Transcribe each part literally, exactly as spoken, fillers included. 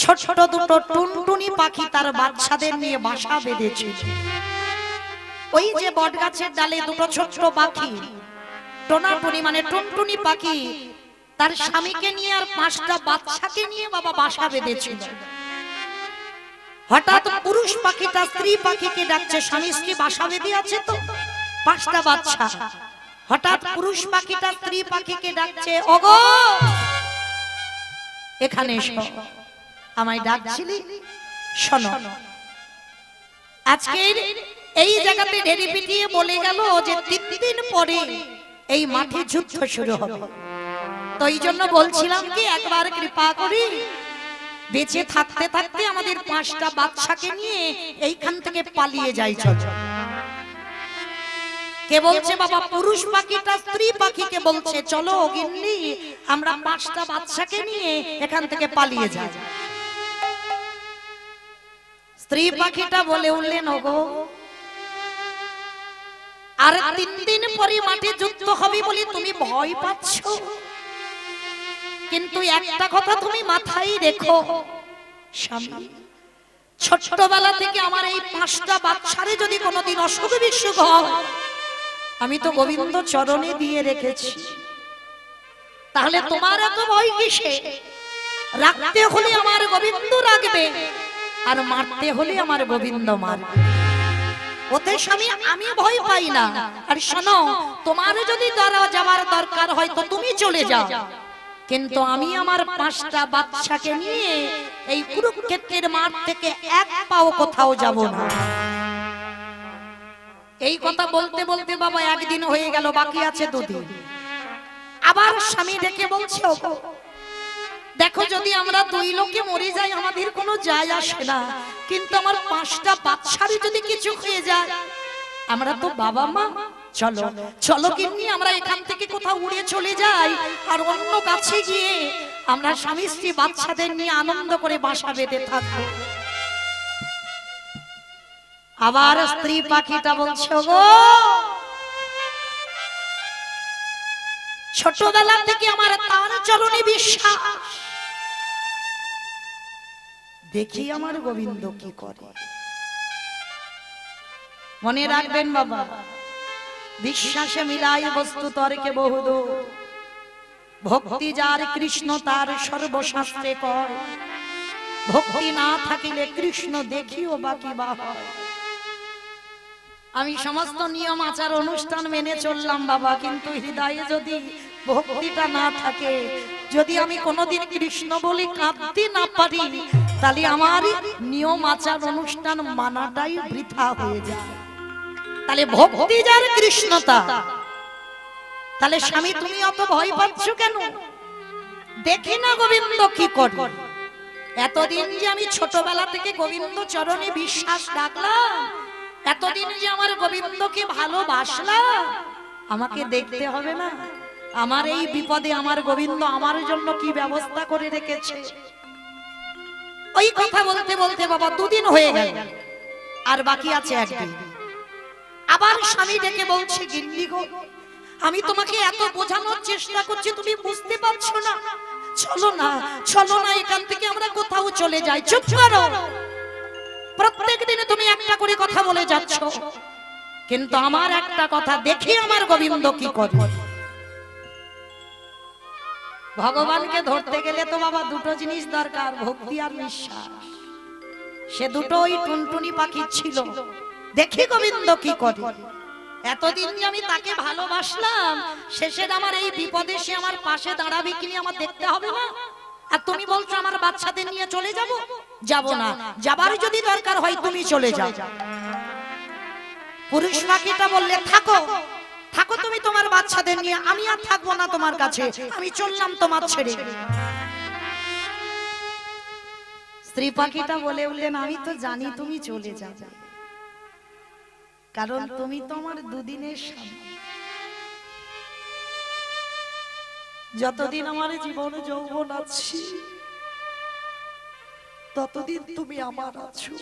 ছোট ছোট দুটো টুনটুনি পাখি তার বাচ্চাদের নিয়ে বাসা বেঁধেছিল। ওই যে বট গাছের ডালে দুটো ছোট পাখি টোনাটুনি মানে টুনটুনি পাখি তার স্বামীকে নিয়ে আর পাঁচটা বাচ্চাকে নিয়ে বাবা বাসা বেঁধেছিল। হঠাৎ পুরুষ পাখিটা স্ত্রী পাখিকে ডাকছে, স্বামী স্ত্রী বাসা বেঁধে আছে তো পাঁচটা বাচ্চা। হঠাৎ পুরুষ পাখিটা স্ত্রী পাখিকে ডাকছে, ওগো এখানে এসো, আমায় ডাকছিলি শোনো। আজকের এই জায়গাতে ঢেরি পিটিয়ে বলে গেল যে তিন দিন পরে এই মাঠে যুদ্ধ শুরু হবে। তো এই জন্য বলছিলাম কি একবার কৃপা করি বেঁচে থাকতে থাকতে আমাদের পাঁচটা বাচ্চাকে নিয়ে এইখান থেকে পালিয়ে যাই। চল। কে বলছে বাবা? পুরুষ পাখিটা স্ত্রী পাখিকে বলছে, চলো গিন্নি আমরা পাঁচটা বাচ্চাকে নিয়ে এখান থেকে পালিয়ে যাই। স্ত্রী পাখিটা বলে উঠলেন, ওগো আর তিন দিন পরে মাঠে যুদ্ধ হবে বলে তুমি ভয় পাচ্ছ, কিন্তু একটা কথা তুমি মাথায় রেখো স্বামী, ছোটবেলা থেকে আমার এই পাঁচটা বাচ্চারে যদি কোনোদিন অসুখ বিসুখ হয় আমি তো গোবিন্দ চরণে দিয়ে রেখেছি, তাহলে তোমার এত ভয় কিসে? রাখতে হলে আমার গোবিন্দ রাখবে আর মারতে হলে আমার গোবিন্দ মারবে। ওতে স্বামী আমি ভয় পাই না। আর শোনো, তোমার যদি দ্বারা যাওয়ার দরকার হয় তো তুমি চলে যাও, কিন্তু আমি আমার পাঁচটা বাচ্চাকে নিয়ে এই কুরুক্ষেত্রের মাঠ থেকে এক পাও কোথাও যাব না। এই কথা বলতে বলতে বাবা একদিন হয়ে গেল, বাকি আছে দুদিন। আবার স্বামী ডেকে বলছে, ওগো দেখো যদি আমরা দুই লোকে মরে যাই আমাদের কোনো যায় আসে না, কিন্তু আমার পাঁচটা বাচ্চারই যদি কিছু হয়ে যায় আমরা তো বাবা মা, চলো চলো কিন্নি আমরা এখান থেকে কোথাও উড়ে চলে যাই আর অন্য কাছে গিয়ে আমরা স্বামী স্ত্রী বাচ্চাদের নিয়ে আনন্দ করে বাসা বেঁধে থাকবো। আবার স্ত্রী পাখিটা বলছে, গো ছোটবেলা থেকে আমার তার চরণে বিশ্বাস, দেখি আমার গোবিন্দ কি করে। মনে রাখবেন বাবা, বিশ্বাসে মিলাই বস্তু তর্কে বহুদূর, ভক্তি যার কৃষ্ণ তার সর্বশাস্ত্রে কয়, ভক্তি না থাকিলে কৃষ্ণ দেখিও বাকি বা হয়। আমি সমস্ত নিয়ম আচার অনুষ্ঠান মেনে চললাম বাবা, কিন্তু হৃদয়ে যদি ভক্তিটা না থাকে, যদি আমি কোনোদিন কৃষ্ণ বলে কাঁদতে না পারি, তাহলে আমার নিয়ম আচার অনুষ্ঠান মানাটাই বৃথা হয়ে যায়। তাহলে ভক্তি যার কৃষ্ণতা, তাহলে স্বামী তুমি অত ভয় পাচ্ছ কেন? দেখি না গোবিন্দ কি করে। এতদিন যে আমি ছোটবেলা থেকে গোবিন্দ চরণে বিশ্বাস রাখলাম, এতদিন যে আমার গোবিন্দকে ভালোবাসলাম, আমাকে দেখতে হবে না আমার এই বিপদে আমার গোবিন্দ আমার জন্য কি ব্যবস্থা করে রেখেছে। ওই কথা বলতে বলতে বাবা দুদিন হয়ে গেল, আর বাকি আছে একদিন। আবার স্বামী ডেকে বলছে, গিন্নি গো আমি তোমাকে এত বোঝানোর চেষ্টা করছি তুমি বুঝতে পারছো না, চলো না চলো না এখান থেকে আমরা কোথাও চলে যাই। চুপ করো, প্রত্যেক দিনে তুমি একটা করে কথা বলে যাচ্ছ, কিন্তু আমার একটা কথা, দেখি আমার গোবিন্দ কি করে। ভগবানকে ধরতে গেলে তো বাবা দুটো জিনিস দরকার, ভক্তি আর বিশ্বাস। সে দুটো ওই টুনটুনি পাখি ছিল, দেখি গোবিন্দ কি করে। এতদিন যে আমি তাকে ভালোবাসলাম, শেষের আমার এই বিপদে সে আমার পাশে দাঁড়াবে কিনা আমার দেখতে হবে না। আর তুমি বলছো আমার বাচ্চাদের নিয়ে চলে যাব, যাব না, যাবার যদি দরকার হয় তুমি চলে যাও। পুরুষ পাখিটা বললে, থাকো থাকো তুমি তোমার বাচ্চাদের নিয়ে, আমি আর থাকবো না তোমার কাছে, আমি চললাম তোমার ছেড়ে। স্ত্রী পাখিটা বলে উঠলেন, আমি তো জানি তুমি চলে যাবে, কারণ তুমি তো আমার দুদিনের স্বামী। যতদিন আমার জীবনে যৌবন আছে ততদিন তুমি আমার আছো,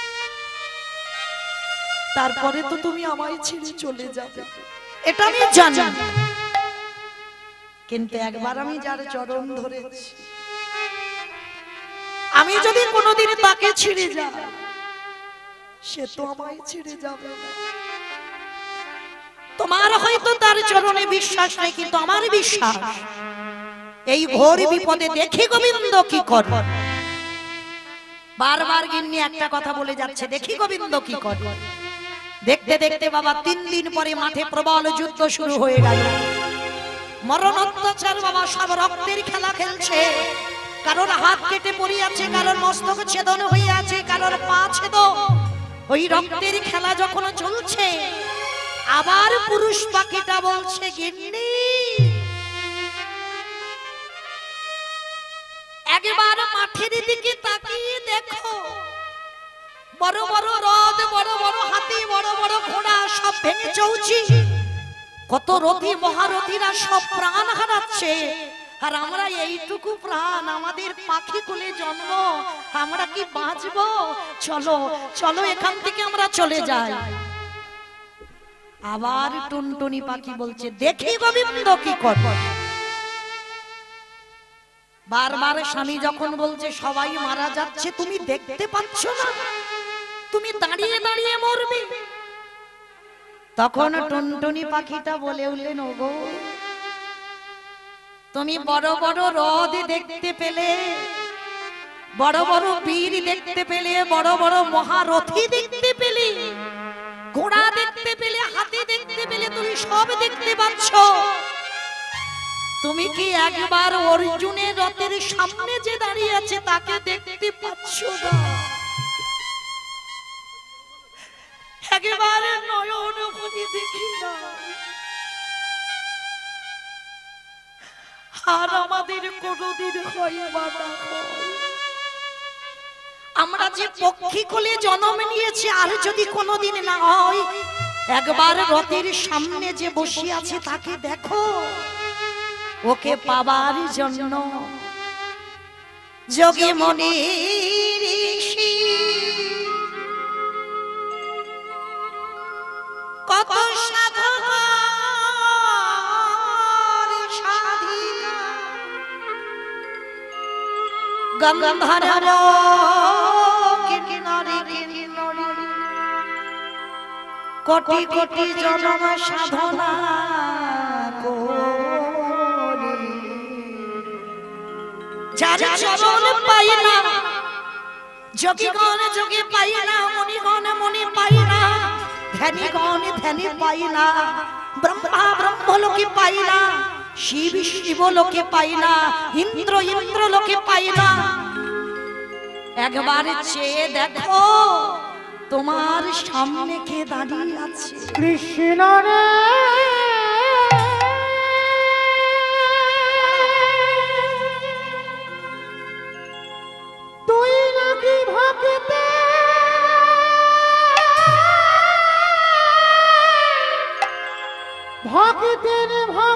তারপরে তো তুমি আমায় ছেড়ে চলে যাবে, এটা আমি জানি। কিন্তু একবার আমি যার চরণ ধরেছি, আমি যদি কোনোদিন তাকে ছেড়ে যাই সে তো আমায় ছেড়ে যাবে না। তোমার হয়তো তার চরণে বিশ্বাস নেই, কিন্তু আমার বিশ্বাস এই ঘোর বিপদে দেখি গোবিন্দ কি করে। বারবার গিন্নি একটা কথা বলে যাচ্ছে, দেখি গোবিন্দ কি করে। দেখতে দেখতে বাবা তিন দিন পরে মাঠে প্রবল যুদ্ধ শুরু হয়ে গেল। মরণ অত্যাচার বাবা, সব রক্তের খেলা খেলছে। কারোর হাত কেটে পড়িয়াছে, কারোর মস্তক ছেদন হয়ে আছে, কারোর পা ছেদ। ওই রক্তের খেলা যখন চলছে, আবার পুরুষ পাখিটা বলছে, গিন্নি একবার মাঠের দিকে তাকিয়ে দেখো, বড় বড় রথ, বড় বড় হাতি, বড় বড় ঘোড়া সব ভেঙে চৌচি। কত রথী মহারথীরা সব প্রাণ হারাচ্ছে, আর আমরা এইটুকু প্রাণ, আমাদের পাখি কুলে জন্ম, আমরা কি বাঁচবো? চলো চলো এখান থেকে আমরা চলে যাই। আবার টুনটুনি পাখি বলছে, দেখি গোবিন্দ কি করে। বারবার স্বামী যখন বলছে সবাই মারা যাচ্ছে, তুমি দেখতে পাচ্ছ না, তুমি দাঁড়িয়ে দাঁড়িয়ে মরবে। তখন টুনটুনি পাখিটা বলে উঠলেন, ওগো তুমি বড় বড় রথ দেখতে পেলে, বড় বড় বীর দেখতে পেলে, বড় বড় মহারথী দেখতে পেলে, ঘোড়া দেখতে পেলে, হাতি দেখতে পেলে, তুমি সব দেখতে পাচ্ছ, তুমি কি একবার অর্জুনের রথের সামনে যে দাঁড়িয়ে আছে তাকে দেখতে পাচ্ছ না? একবার নয়ন ভরে দেখি না। আর আমাদের কোনদিন হয় বা না হয়, আমরা যে পক্ষী কোলে জন্ম নিয়েছি, আর যদি কোনদিন না হয়, একবার রথের সামনে যে বসে আছে তাকে দেখো। ওকে পাবার জন্য যোগী মনি ঋষি কত সাধক সাধিকা, গন্ধর্ব কিন্নরী কিন্নরী, কোটি কোটি জনম সাধনা যার চরণ পাই না, যোগীগণ যোগী পাই না, মুনিগণ মুনি পাই না, ধ্যানীগণ ধ্যানী পাই না, ব্রহ্মা ব্রহ্মলোকে পাই না, শিব শিবলোকে পাই না, ইন্দ্র ইন্দ্রলোকে পাই না। একবার চেয়ে দেখো তোমার সামনে কে দাঁড়িয়ে আছে। কৃষ্ণ রে তুই নাকি ভক্তে ভক্তের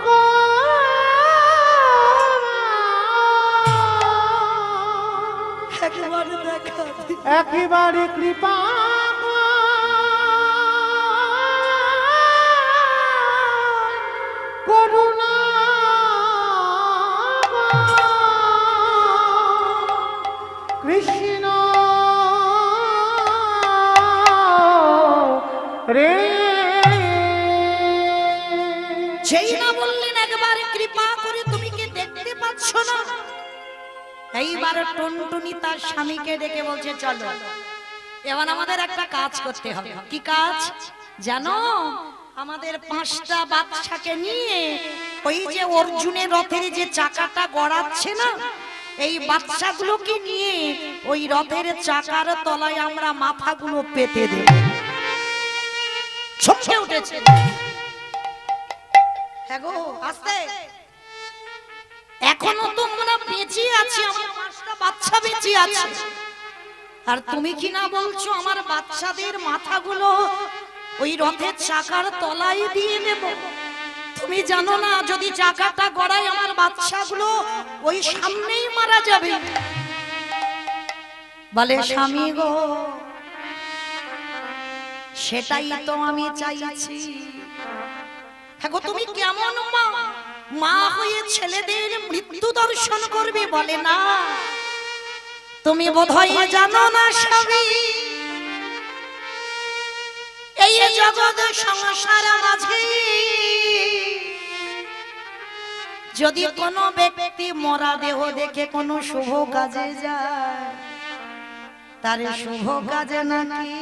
ভগবান, একবারে দেখা একেবারে কৃপা করুণা কৃষ্ণ রে। সেই না বললেন একবার কৃপা করে তুমি কি দেখতে পাচ্ছ না? এইবার টুনটুনি তার স্বামীকে ডেকে বলছে, চলো এবার আমাদের একটা কাজ করতে হবে। কি কাজ জানো? আমাদের পাঁচটা বাচ্চাকে নিয়ে ওই যে অর্জুনের রথের যে চাকাটা গড়াচ্ছে না, এই বাচ্চাগুলোকে নিয়ে ওই রথের চাকার তলায় আমরা মাথাগুলো পেতে দেব। ছমকে উঠেছে, হ্যাঁ গো আস্তে, এখনো তোমরা বেঁচে আছি, আমার পাঁচটা বাচ্চা বেঁচে আছে, আর তুমি কি না বলছো আমার বাচ্চাদের মাথাগুলো ওই রথের চাকার তলায় দিয়ে দেব? তুমি জানো না যদি চাকাটা গড়ায় আমার বাচ্চাগুলো ওই সামনেই মারা যাবে। বলে স্বামী গো, সেটাই তো আমি চাইছি। হ্যাঁ গো, তুমি কেমন মা, মা হয়ে ছেলেদের মৃত্যু দর্শন করবে? বলে না, তুমি বোধহয় জানো না স্বামী, এই জগৎ সংসার মাঝে যদি কোনো ব্যক্তি মরা দেহ দেখে কোনো শুভ কাজে যায়, তার শুভ কাজে নাকি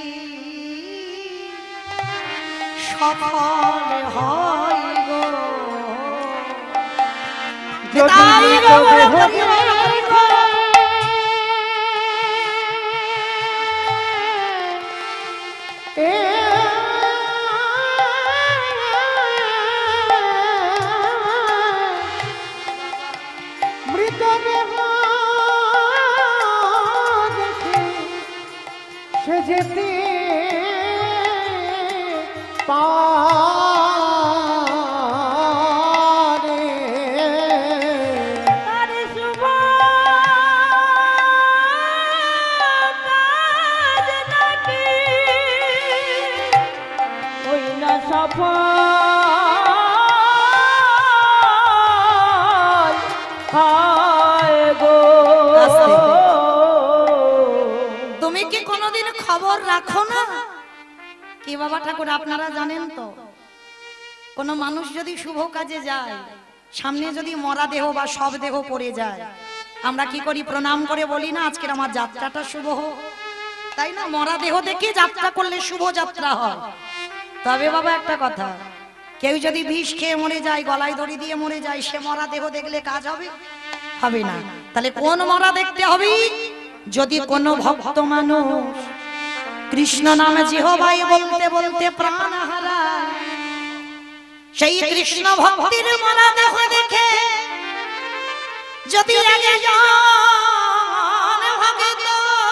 সফল হয় গো। তাই গো সে যেতে পারে আরে শুভ কাজ নাকি ওই না সফল হয় গো। তুমি কি কোনোদিন খবর রাখো না কি বাবা ঠাকুর? আপনারা জানেন তো, কোন মানুষ যদি শুভ কাজে যায়, সামনে যদি মরা দেহ বা সব দেহ পড়ে যায়, আমরা কি করি? প্রণাম করে বলি না আজকের আমার যাত্রাটা শুভ হোক, তাই না? মরা দেহ দেখে যাত্রা করলে শুভ যাত্রা হয়। তবে বাবা একটা কথা, কেউ যদি বিষ খেয়ে মরে যায়, গলায় দড়ি দিয়ে মরে যায়, সে মরা দেহ দেখলে কাজ হবে? হবে না। তাহলে কোন মরা দেখতে হবে? যদি কোন ভক্ত মানুষ কৃষ্ণ নামে জিহ্বায় বলতে বলতে প্রাণ হারায়, সেই কৃষ্ণ ভক্তির মরা দেহ দেখে যদি ভক্ত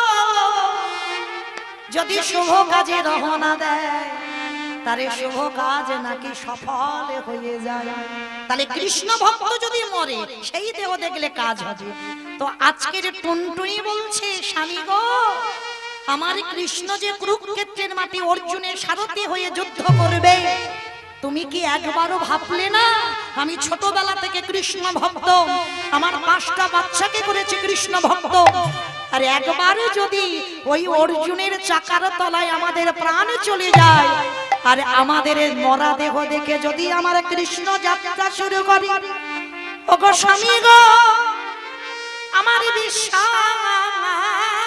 যদি শুভ কাজে রওনা দেয়, তারে শুভ কাজ নাকি সফল হয়ে যায়। তাহলে কৃষ্ণ ভক্ত যদি মরে, সেই দেহ দেখলে কাজ হবে। তো আজকের টুনটুনি বলছে, স্বামী গো, আমার কৃষ্ণ যে কুরুক্ষেত্রের মাটি অর্জুনের সারথি হয়ে যুদ্ধ করবে, তুমি কি একবারও ভাবলে না আমি ছোটবেলা থেকে কৃষ্ণ ভক্ত, আমার পাঁচটা বাচ্চাকে করেছে কৃষ্ণ ভক্ত, আর একবারে যদি ওই অর্জুনের চাকার তলায় আমাদের প্রাণ চলে যায়, আর আমাদের মরা দেহ দেখে যদি আমার কৃষ্ণ যাত্রা শুরু করি, ওগো স্বামী গো, আমার বিশ্বাস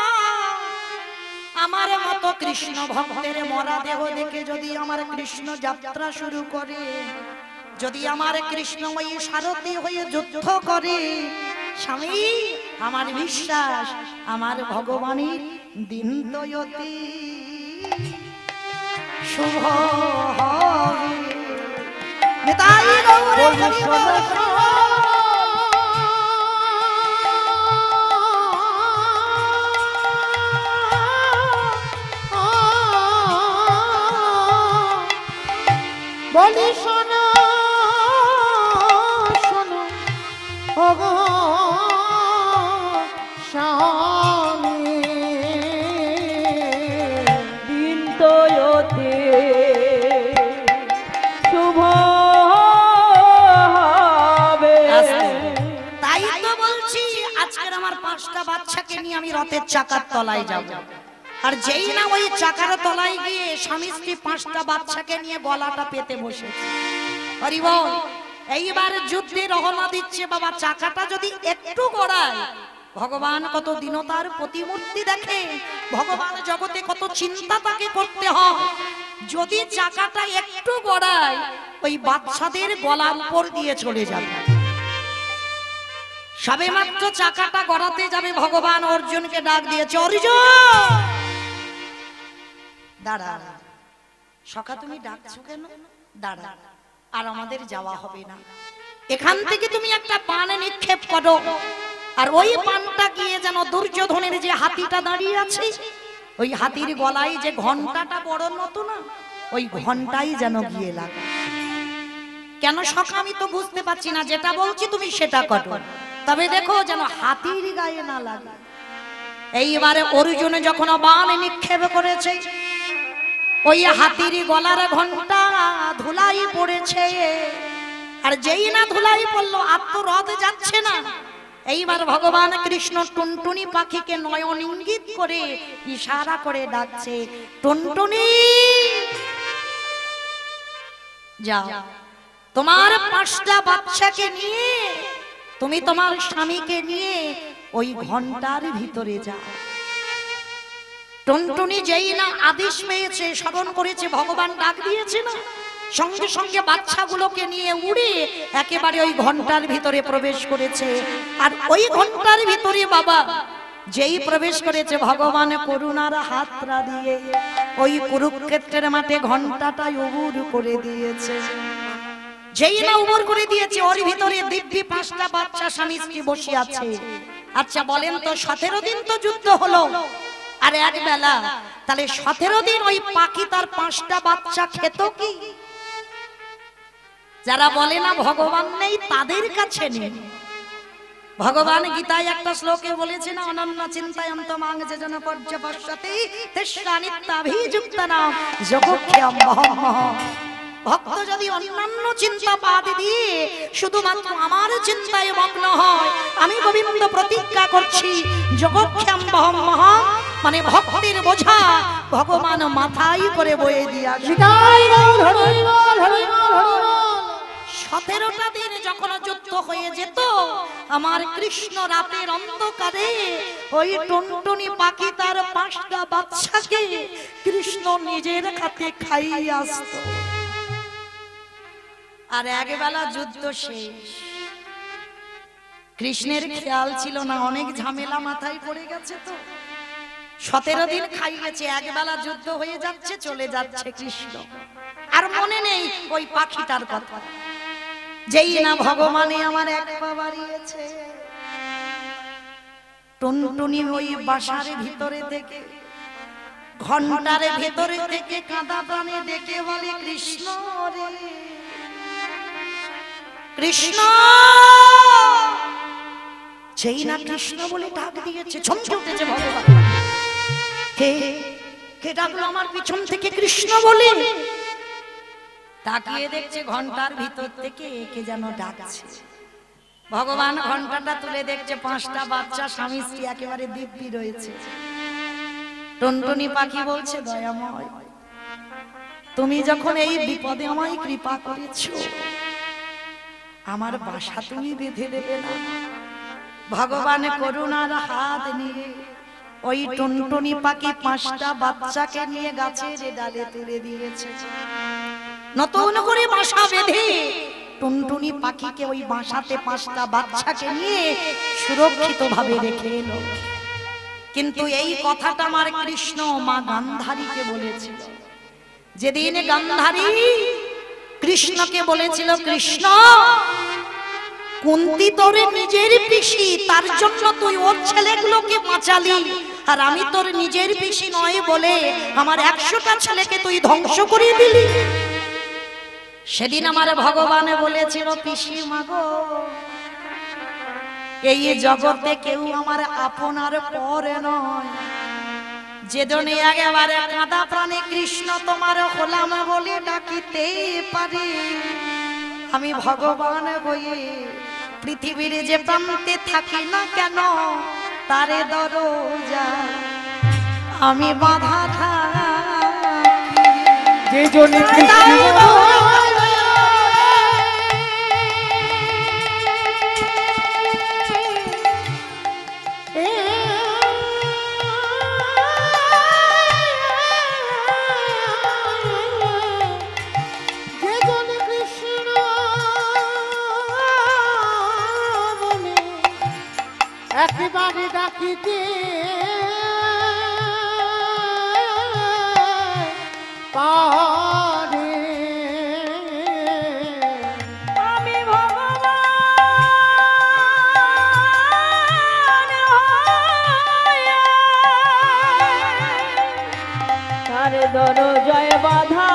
আমার মতো কৃষ্ণ ভক্তের মরা দেহ দেখে যদি আমার কৃষ্ণ যাত্রা শুরু করে, যদি আমার কৃষ্ণময়ী সারথি হয়ে যুদ্ধ করে, স্বামী আমার বিশ্বাস আমার ভগবানের দিন দয়তি শুভ হবে। নিতাই গৌর বলি শোনো শোনো ওগো স্বামী, দিন দয়তে শুভ হবে। তাই তো বলছি, আজকের আমার পাঁচটা বাচ্চাকে নিয়ে আমি রথের চাকার তলায় যাব, আর যেই না ওই চাকার তলায় গিয়ে স্বামী স্ত্রী পাঁচটা বাচ্চাকে নিয়ে গলাটা পেতে বসেছে, হরি বল, এইবার যুদ্ধে রওনা দিচ্ছে। বাবা চাকাটা যদি একটু গড়ায়, ভগবান কত দীনতার প্রতিমূর্তি দেখে, ভগবান জগতে কত চিন্তা তাকে করতে হয়। যদি চাকাটা একটু গড়ায়, ওই বাচ্চাদের গলার উপর দিয়ে চলে যাবে। সবে মাত্র চাকাটা গড়াতে যাবে, ভগবান অর্জুনকে ডাক দিয়েছে, অর্জুন দাঁড়া। সখা তুমি ডাকছো কেন? দাঁড়া, আর আমাদের যাওয়া হবে না, এখান থেকে তুমি একটা পান নিক্ষেপ করো, আর ওই পানটা গিয়ে যেন দুর্যোধনের যে হাতিটা দাঁড়িয়ে আছে, ওই হাতির গলায় যে ঘন্টাটা বড় মতো না, ওই ঘন্টাই যেন গিয়ে লাগে। কেন সখা আমি তো বুঝতে পারছি না, যেটা বলছি তুমি সেটা করো, তবে দেখো যেন হাতির গায়ে না লাগে। এইবারে অর্জুন যখন বাণ নিক্ষেপ করেছে, ওই হাতির গলার ঘন্টা ধুলাই পড়েছে, আর যেই না ধুলাই পড়লো, আর তো রথ যাচ্ছে না, এইবার ভগবান কৃষ্ণ টুনটুনি পাখিকে নয়ন ইঙ্গিত করে ইশারা করে ডাকছে, টুনটুনি যাও, তোমার পাঁচটা বাচ্চাকে নিয়ে তুমি তোমার স্বামীকে নিয়ে ওই ঘন্টার ভিতরে যাও। টুনটুনি যেই না আদেশ পেয়েছে, স্মরণ করেছে ভগবান ডাক দিয়েছে না, সঙ্গে সঙ্গে বাচ্চাগুলোকে নিয়ে উড়ে একেবারে ওই ঘন্টার ভিতরে প্রবেশ করেছে। আর ওই ঘন্টার ভিতরে বাবা যেই প্রবেশ করেছে, ভগবান করুণার হাতরা দিয়ে ওই কুরুক্ষেত্রের মাঠে ঘন্টাটা উবুর করে দিয়েছে। যেই না উবুর করে দিয়েছে, ওর ভিতরে দিব্যি পাঁচটা বাচ্চা স্বামী স্ত্রী বসে আছে। আচ্ছা বলেন তো, সতেরো দিন তো যুদ্ধ হলো আর এক বেলা, তাহলে সতেরো দিন ওই পাখি তার পাঁচটা বাচ্চা খেত কি? যারা বলে না ভগবান নেই, তাদের কাছে নেই। ভগবান গীতায় একটা শ্লোকে বলেছে না, অনন্য চিন্তায়ন্ত মাং যেজন পর্যবস্যতে তেষ্টা নিত্যাভিযুক্তানাম যোগক্ষেম মহম্মহ। ভক্ত যদি অন্যান্য চিন্তা বাদ দিয়ে শুধুমাত্র আমার চিন্তায় মগ্ন হয়, আমি গোবিন্দ প্রতিজ্ঞা করছি যোগক্ষেম মহম্মহ, মানে ভক্তির বোঝা ভগবান মাথায় করে বয়ে দিয়া। সতেরোটা দিন যখন যুদ্ধ হয়ে যেত, আমার কৃষ্ণ রাতের অন্ধকারে ওই টুনটুনি পাখি তার পাঁচটা বাচ্চাকে কৃষ্ণ নিজের হাতে খাইয়ে আসত। আর একবেলা যুদ্ধ শেষ, কৃষ্ণের খেয়াল ছিল না, অনেক ঝামেলা মাথায় পড়ে গেছে, তো সতেরো দিন খাইয়েছে, একবেলা যুদ্ধ হয়ে যাচ্ছে, চলে যাচ্ছে কৃষ্ণ, আর মনে নেই ওই পাখিটার কথা। যেই না ভগবানে আমার এক পা বাড়িয়েছে, টুনটুনি ওই বাসার ভিতরে থেকে, ঘন্টার ভিতরে থেকে কাঁদা প্রাণে ডেকে বলে, কৃষ্ণ রে কৃষ্ণ। যেই না কৃষ্ণ বলে ডাক দিয়েছে, চমকে উঠেছে ভগবান। কে কে ডাকলো আমার পিছন থেকে কৃষ্ণ বলে? তাকিয়ে দেখছে ঘন্টার ভিতর থেকে কে যেন ডাকছে। ভগবান ঘন্টাটা তুলে দেখছে পাঁচটা বাচ্চা স্বামী স্ত্রী একেবারে দিব্যি রয়েছে। টুনটুনি পাখি বলছে, দয়াময়, তুমি যখন এই বিপদে আমায় কৃপা করেছো, আমার বাসা তুমি বেঁধে দেবে না? ভগবান করুণার হাত নিয়ে ওই টুনটুনি পাখি পাঁচটা বাচ্চাকে নিয়ে গাছের ডালে তুলে দিয়েছে। নতুন করে বাসা বেঁধে টুনটুনি পাখিকে ওই বাসাতে পাঁচটা বাচ্চাকে নিয়ে সুরক্ষিত ভাবে রেখে এলো। কিন্তু এই কথাটা আমার কৃষ্ণ মা গান্ধারীকে বলেছিল। যেদিন গান্ধারী কৃষ্ণকে বলেছিল, কৃষ্ণ কুন্তি তোর নিজের পিসি, তার জন্য তুই ওর ছেলেগুলোকে বাঁচালি, আর আমি তোর নিজের পিসি নয় বলে আমার একশোটা ছেলেকে তুই ধ্বংস করে দিলি। সেদিন আমার ভগবান বলেছিল, পিসি মাগো, এই জগতে কেউ আমার আপনার পরে নয়। যেদিনে একেবারে কাঁদা প্রাণে কৃষ্ণ তোমার হলাম বলে ডাকিতে পারি, আমি ভগবান বয়ে পৃথিবীর যে প্রান্তে থাকি না কেন, তারে দরজা আমি বাধা থাকি। যে জনে একেবারে ডাকিতে পারে, আমি ভগবান তার দরজায় বাধা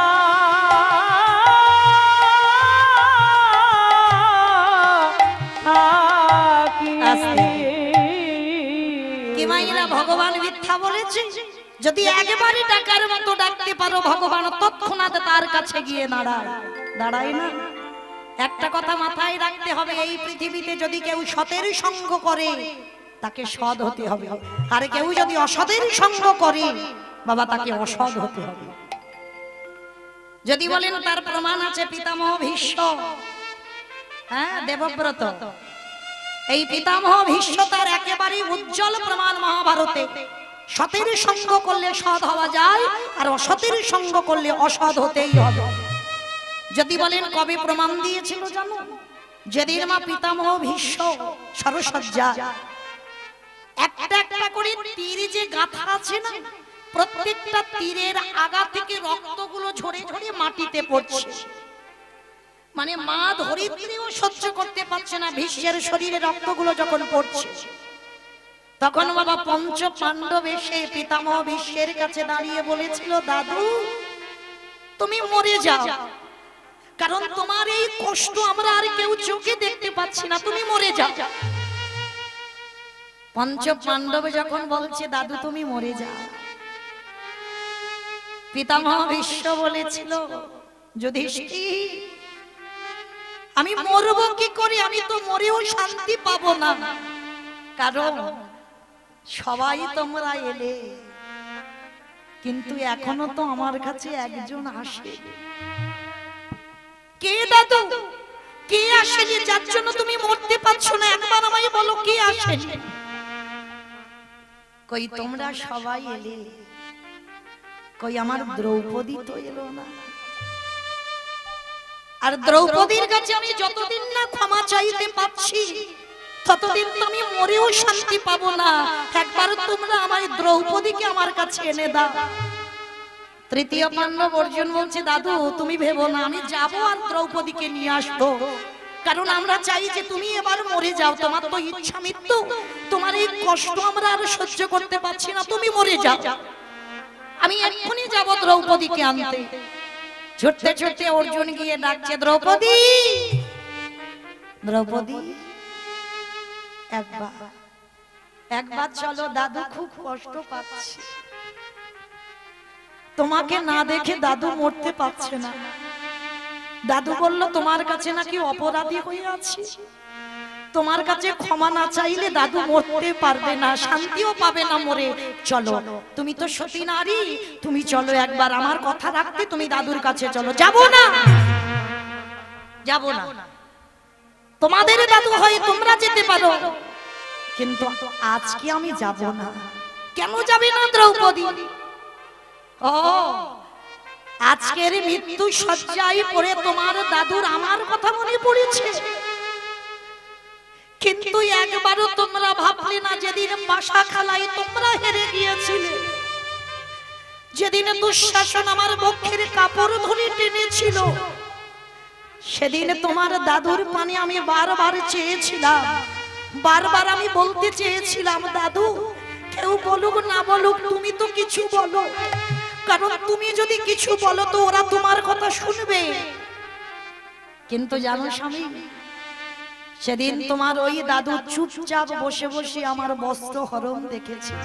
ভগবান মিথ্যা বলেছে? যদি একবারে ডাকার মতো ডাকতে পারো, ভগবান তৎক্ষণাৎ তার কাছে গিয়ে দাঁড়ায়, দাঁড়ায় না? একটা কথা মাথায় রাখতে হবে, এই পৃথিবীতে যদি কেউ সতের সঙ্গ করে তাকে সৎ হতে হবে, আর কেউ যদি অসতের সঙ্গ করে বাবা তাকে অসৎ হতে হবে। যদি বলেন তার প্রমাণ আছে পিতামহ ভীষ্ম, হ্যাঁ দেবব্রত, এই পিতামহ ভীষ্ম তার একেবারে উজ্জ্বল প্রমাণ মহাভারতে। সতের সঙ্গ করলে সৎ হওয়া যায়, আর অসতের সঙ্গ করলে অসৎ হতেই হবে। যদি বলেন কবে প্রমাণ দিয়েছিল জানো? যেদিন মা পিতামহ ভীষ্ম সরসজ্জা, একটা একটা করে তীর যে গাঁথা আছে না, প্রত্যেকটা তীরের আগা থেকে রক্তগুলো ঝরে ঝরে মাটিতে পড়ছে। মানে মা ধরিত্রীও সহ্য করতে পারছে না ভীষ্মের শরীরে রক্তগুলো যখন পড়ছে। তখন বাবা পঞ্চ পাণ্ডব এসে পিতামহ ভীষ্মের কাছে দাঁড়িয়ে বলেছিল, দাদু তুমি মরে যাও, কারণ তোমার এই কষ্ট আমরা আর কেউ চোখে দেখতে পাচ্ছি না, তুমি মরে যাও। পঞ্চ পাণ্ডব যখন বলছে দাদু তুমি মরে যাও, পিতামহ ভীষ্ম বলেছিল, যুধিষ্ঠির আমি মরবো কি করে? আমি তো মরেও শান্তি পাবো না, কারণ সবাই তোমরা এলে কিন্তু এখনো তো আমার কাছে একজন আসে। কে দাদু? কে আসেনি যার জন্য তুমি মরতে পারছো না? একবার আমায় বলো কে আসেনি? কই তোমরা সবাই এলে, কই আমার দ্রৌপদী তো এলো না। আর দ্রৌপদীর কাছে আমি যতদিন না ক্ষমা চাইতে পাচ্ছি ততদিন তো আমি মরেও শান্তি পাবো না। একবার তোমরা আমায় দ্রৌপদীকে আমার কাছে এনে দাও। তৃতীয় পাণ্ডব অর্জুন বলছে, দাদু তুমি ভেবো না, আমি যাবো আর দ্রৌপদীকে নিয়ে আসবো, কারণ আমরা চাই যে তুমি এবার মরে যাও। তোমার তো ইচ্ছা মৃত্যু, তোমার এই কষ্ট আমরা আর সহ্য করতে পারছি না, তুমি মরে যাও। আমি এক্ষুনি যাব দ্রৌপদীকে আনতে। ছুটতে ছুটতে অর্জুন গিয়ে ডাকছে, দ্রৌপদী দ্রৌপদী একবার একবার চলো, দাদু খুব কষ্ট পাচ্ছে, তোমাকে না দেখে দাদু মরতে পারছে না। দাদু বলল তোমার কাছে নাকি অপরাধী হয়ে আছি, তোমার কাছে ক্ষমা না চাইলে দাদু মরতে পারবে না, শান্তিও পাবে না মরে। চলো, তুমি তো সতী নারী, তুমি চলো একবার আমার কথা রাখতে, তুমি দাদুর কাছে চলো। যাব না, যাব না, তোমাদের দাদু হয় তোমরা যেতে পারো, কিন্তু আজকে আমি যাব না। কেন যাবে না দ্রৌপদী? ও আজকের মৃত্যু শয্যায় পড়ে তোমার দাদুর আমার কথা মনে পড়েছে, কিন্তু একবারও তোমরা ভাবলে না যেদিন পাশা খেলায় তোমরা হেরে গিয়েছিলে, যেদিন দুঃশাসন আমার বক্ষের কাপড় ধরে টেনেছিল, সেদিন তোমার দাদুর পানে আমি বারবার চেয়েছিলাম, বারবার আমি বলতে চেয়েছিলাম, দাদু কেউ বলুক না বলুক তুমি তো কিছু বলো, কারণ তুমি যদি কিছু বলো তো ওরা তোমার কথা শুনবে। কিন্তু জানো স্বামী, সেদিন তোমার ওই দাদু চুপচাপ বসে বসে আমার বস্ত্র হরণ দেখেছে।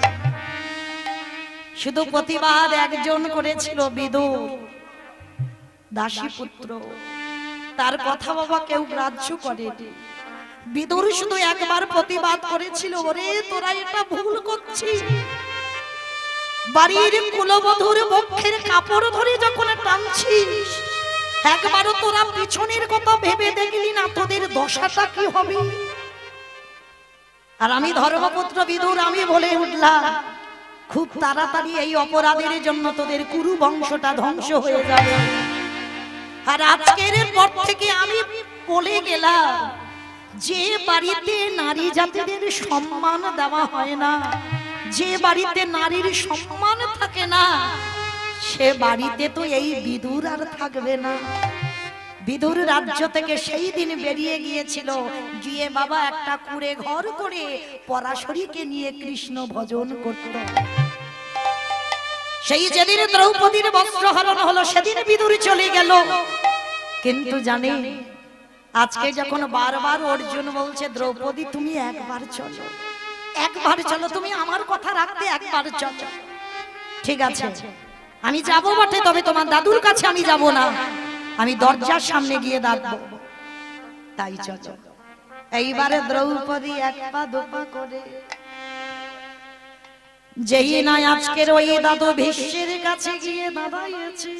শুধু প্রতিবাদ একজন করেছিল, বিদুর দাসী পুত্র, তার কথা বাবা কেউ গ্রাহ্য করেনি। বিদুর শুধু একবার প্রতিবাদ করেছিল, ওরে তোরা এটা ভুল করছিস, বাড়ির কুলবধূর বক্ষের কাপড় ধরে যখন টানছিস, একবারও তোরা পিছনের কথা ভেবে দেখলি না তোদের দশাটা কি হবে? আর আমি ধর্মপুত্র বিদুর আমি বলে উঠলাম, খুব তাড়াতাড়ি এই অপরাধের জন্য তোদের কুরু বংশটা ধ্বংস হয়ে যাবে। আর আজকের পর থেকে আমি বলে গেলাম, যে বাড়িতে নারী জাতিদের সম্মান দেওয়া হয় না, যে বাড়িতে নারীর সম্মান থাকে না, সে বাড়িতে তো এই বিদুর আর থাকবে না। বিদুর রাজ্য থেকে সেই দিন বেরিয়ে গিয়েছিল, গিয়ে বাবা একটা কুড়ে ঘর করে পরাশরীকে নিয়ে কৃষ্ণ ভজন করত। সেই যেদিন দ্রৌপদীর বস্ত্রহরণ হলো সেদিন বিদুর চলে গেল। কিন্তু জানে আজকে যখন বারবার অর্জুন বলছে, দ্রৌপদী তুমি একবার চলো, একবার চলো, তুমি আমার কথা রাখতে একবার চলো। ঠিক আছে আমি যাব বটে, তবে তোমার দাদুর কাছে আমি যাব না, আমি দরজার সামনে গিয়ে দাঁড়াবো। তাই চলো এইবারে দ্রৌপদী এক পা দুপা করে যেই না আজকের ওই দাদু ভীষ্মের কাছে গিয়ে দাঁড়াইছে।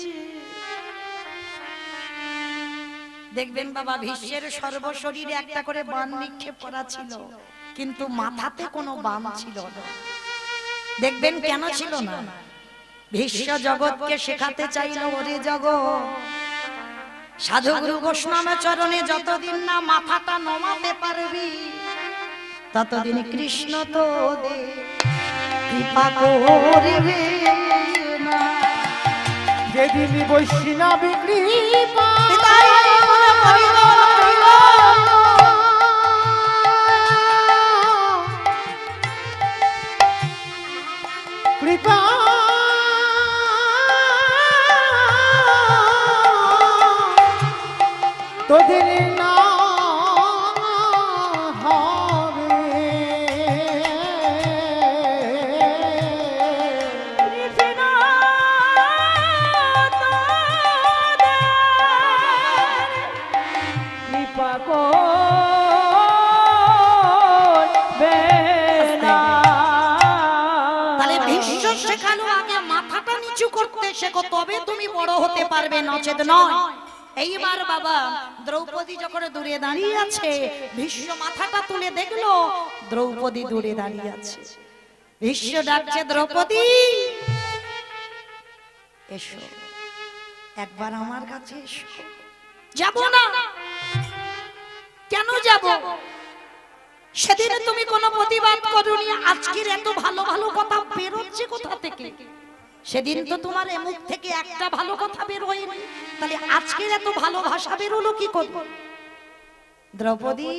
দেখবেন বাবা ভীষ্মের সর্বশরীরে একটা করে বাণ নিক্ষেপ করা ছিল, কিন্তু মাথাতে কোনো বাণ ছিল না। দেখবেন কেন ছিল না? ভীষ্ম জগৎকে শেখাতে চাইল, ওরে জগৎ সাধুগুরু বৈষ্ণব চরণে যতদিন না মাথাটা নমাতে পারবি ততদিন কৃষ্ণ তো কৃপা করবে না। যেদিন বৈষ্ণবী কৃপা কৃপা তোদের না হবে কৃপা করবে না। তাহলে ভীষ্ম শেখানো আগে মাথাটা নিচু করতে শেখো, তবে তুমি বড় হতে পারবে, নচেত নয়। এইবার বাবা দ্রৌপদী যখন দূরে দাঁড়িয়ে আছে, ভীষ্ম মাথাটা তুলে দেখলো দ্রৌপদী দূরে দাঁড়িয়ে আছে। ভীষ্ম ডাকছে, দ্রৌপদী এসো, একবার আমার কাছে এসো। যাব না। কেন যাব? সেদিন তুমি কোনো প্রতিবাদ করোনি, আজকের এত ভালো ভালো কথা বেরোচ্ছে কোথা থেকে? সেদিন তো তোমার মুখ থেকে একটা ভালো কথা বের হয়নি, তাহলে আজকের এত ভালো ভাষা বেরোলো কি করে? দ্রৌপদী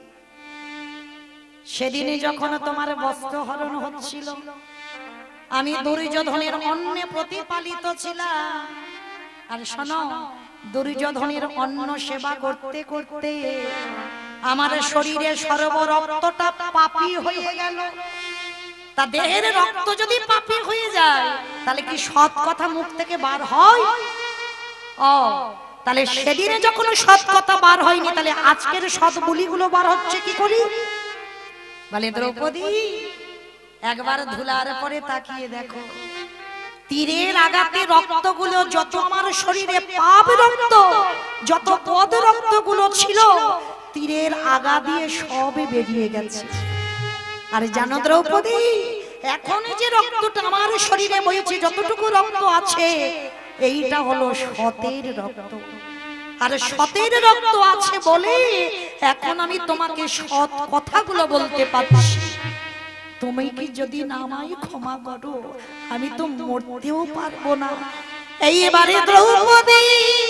সেদিনে যখন তোমার বস্ত্র হরণ হচ্ছিল, আমি দুর্যোধনের অন্নে প্রতিপালিত ছিলাম। আর শোনো, দুর্যোধনের অন্ন সেবা করতে করতে আমার শরীরে সর্ব রক্তটা পাপী হয়ে গেল। তা দেহের রক্ত যদি পাপী হয়ে যায় তাহলে কি সৎ কথা মুখ থেকে বার হয়? ও তাহলে সেদিনে যখন সৎ কথা বার হয়নি, তাহলে আজকের সৎ বলিগুলো বার হচ্ছে কি করি? বলে দ্রৌপদী একবার ধুলার পরে তাকিয়ে দেখো, তীরের আঘাতে রক্তগুলো যত আমার শরীরে পাপ রক্ত, যত পদ রক্তগুলো ছিল তীরের আগা দিয়ে সবই বেরিয়ে গেছে। আর জানো দ্রৌপদী, এখন যে রক্তটা আমার শরীরে বইছে, যতটুকু রক্ত আছে এইটা হলো সতের রক্ত। আর সতের রক্ত আছে বলে এখন আমি তোমাকে সৎ কথাগুলো বলতে পারছি। তুমি কি যদি নামাই ক্ষমা করো, আমি তো মরতেও পারবো না। এইবারে দ্রৌপদী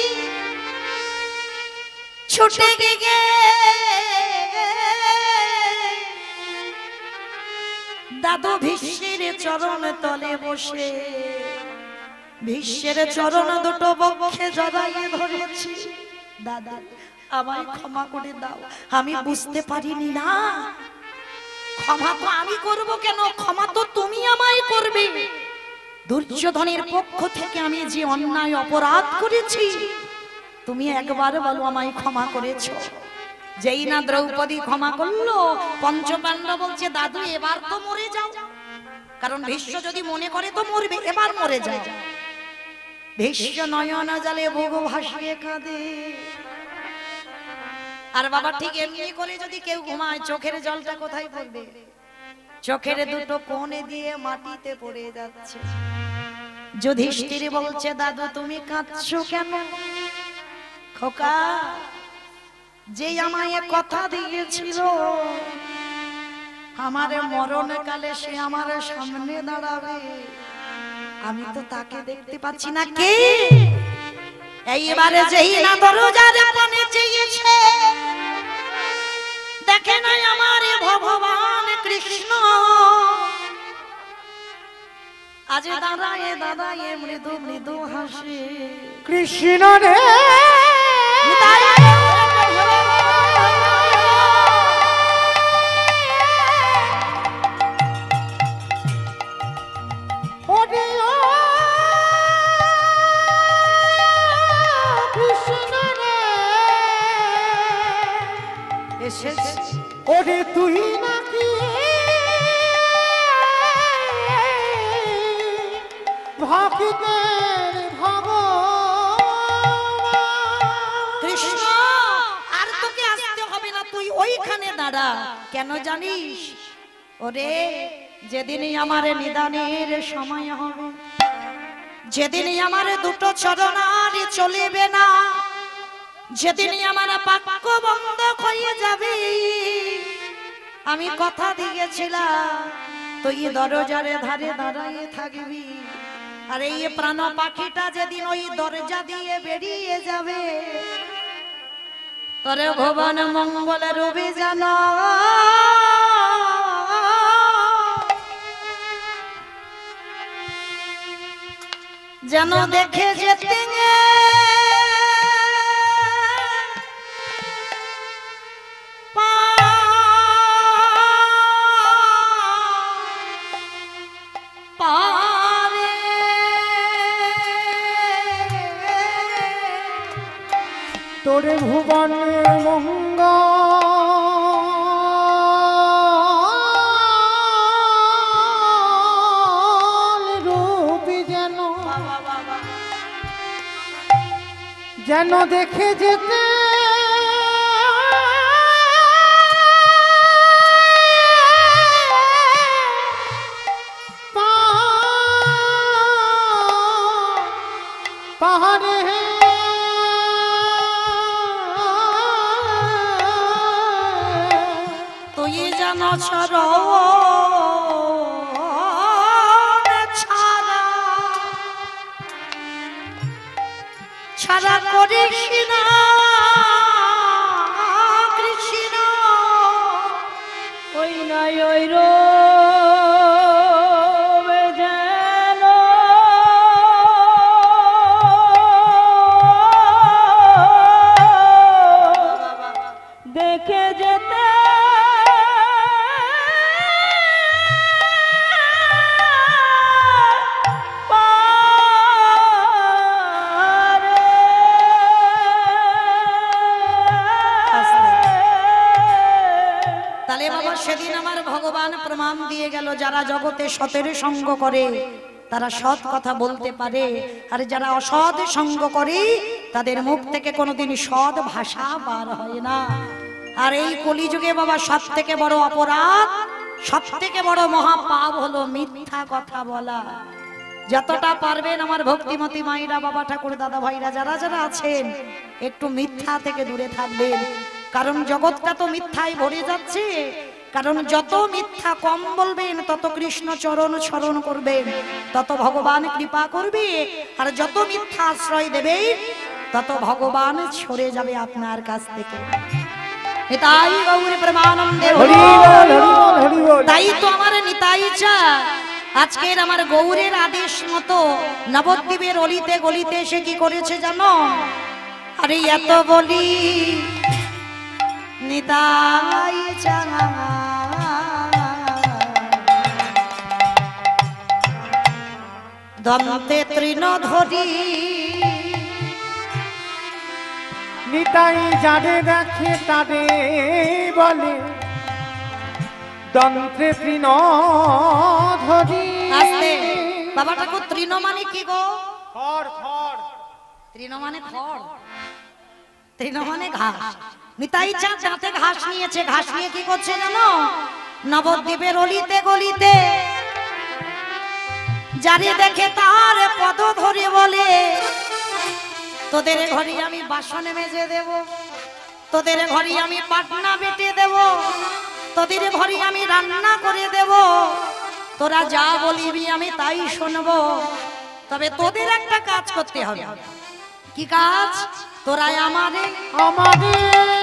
ছুটে গিয়ে দাদু ভীষ্মের চরণ তলে বসে ভীষ্মের চরণ দুটো বক্ষে জড়াইয়ে ধরেছি। দাদা আমায় ক্ষমা করে দাও, আমি বুঝতে পারিনি না। ক্ষমা তো আমি করব কেন, ক্ষমা তো তুমি আমায় করবে। দুর্যোধনের পক্ষ থেকে আমি যে অন্যায় অপরাধ করেছি, তুমি একবার বলো আমায় ক্ষমা করেছো। যেই না দ্রৌপদী ক্ষমা করলো, পঞ্চপাণ্ডব বলছে দাদু এবার তো মরে যাও, কারণ ভীষ্ম যদি মনে করে তো মরবে, এবার মরে যায়। ভীষ্ম নয়ন জলে বুক ভাসিয়ে কাঁদে। আর বাবা ঠিক এমনি করে যদি কেউ ঘুমায়, চোখের জলটা কোথায় পড়বে? চোখের দুটো কোণে দিয়ে মাটিতে পড়ে যাচ্ছে। যুধিষ্ঠির বলছে দাদু তুমি কাঁদছো কেন? খোকা যে আমায় কথা দিয়েছিল আমার মরণকালে সে আমার সামনে দাঁড়াবে, আমি তো তাকে দেখতে পাচ্ছি না। কে? এইবারে যেই না দরজার পানে চেয়েছে, দেখে নাই আমার ভগবান কৃষ্ণ। আজ দাঁড়ায় দাঁড়ায় মৃদু মৃদু হাসে, কৃষ্ণ রে ভক্তির ভগবান। কৃষ্ণ আর তোকে আসতে হবে না, তুই ওইখানে দাঁড়া। কেন জানিস? ওরে যেদিনই আমার নিদানের সময় হবে, যেদিনই আমার দুটো চরণ আর চলিবে না, যেদিনই আমার বাক্য বন্ধ হয়ে যাবে, আমি কথা দিয়েছিলাম তুই দরজারে ধারে দাঁড়াইয়ে থাকবি। আর এই প্রাণ পাখিটা যেদিন ওই দরজা দিয়ে বেরিয়ে যাবে, তোরে ভুবন মঙ্গলের অভিযান যেন দেখে যেতে পারে। তোরে ভুবন মঙ্গল রূপী যেন যেন দেখে যেতে পাহাড়ে তুই যেন চরণ ছাড়া ছাড়া করিস না কৃষ্ণ। ওই নাই ওই রো যেন দেখে যেতে তাহলে বাবা সেদিন আমার ভগবান প্রমাণ দিয়ে গেল, যারা জগতে সতের সঙ্গ করে তারা সৎ কথা বলতে পারে, আর যারা অসৎ সঙ্গ করে তাদের মুখ থেকে কোনোদিন সৎ ভাষা বার হয় না। আর এই কলিযুগে বাবা সব থেকে বড় অপরাধ, সব থেকে বড় মহাপাপ হলো মিথ্যা কথা বলা। যতটা পারবেন আমার ভক্তিমতী মায়েরা, বাবা ঠাকুর, দাদা ভাইরা যারা যারা আছেন, একটু মিথ্যা থেকে দূরে থাকবেন। কারণ জগৎটা তো মিথ্যায় ভরে যাচ্ছে। কারণ যত মিথ্যা কম বলবেন তত কৃষ্ণ চরণ স্মরণ করবেন, তত ভগবান কৃপা করবে। আর যত মিথ্যা আশ্রয় দেবে তত ভগবান সরে যাবে আপনার কাছ থেকে। নিতাই গৌর প্রেমানন্দে হরি বল, তাই তো আমার নিতাই চা আজকের আমার গৌরের আদেশ মতো নবদ্বীপের অলিতে গলিতে এসে কি করেছে জানো? আরে এত বলি নিতাই চা দন্তে তৃণ ধরি, নিতাই যারে দেখে তারে বলে দন্ত্রে তৃণ ধরি। আস্তে বাবা ঠাকুর, তৃণ মানে কি গো? খড় খড়। তৃণ মানে খড়, তৃণ মানে ঘাস। নিতাই চাঁদ দাঁতে ঘাস নিয়েছে, ঘাস নিয়ে কি করছে জানো? নবদ্বীপের অলিতে গলিতে যারে দেখে তার পদ ধরে বলে, তোদের ঘরে আমি বাসন মেজে দেব, তোদের ঘরে আমি পাটনা বেটে দেব, তোদের ঘরে আমি রান্না করে দেব, তোরা যা বলিবি আমি তাই শুনবো। তবে তোদের একটা কাজ করতে হবে। কি কাজ? তোরা আমারে আমারে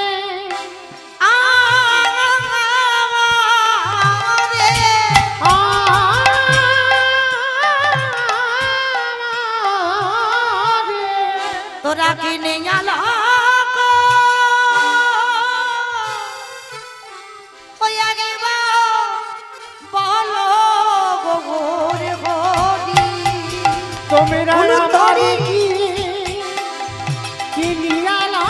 তোরা কিনে আলা বলো গোর হরি তোমরা আমারে কিনিয়ালা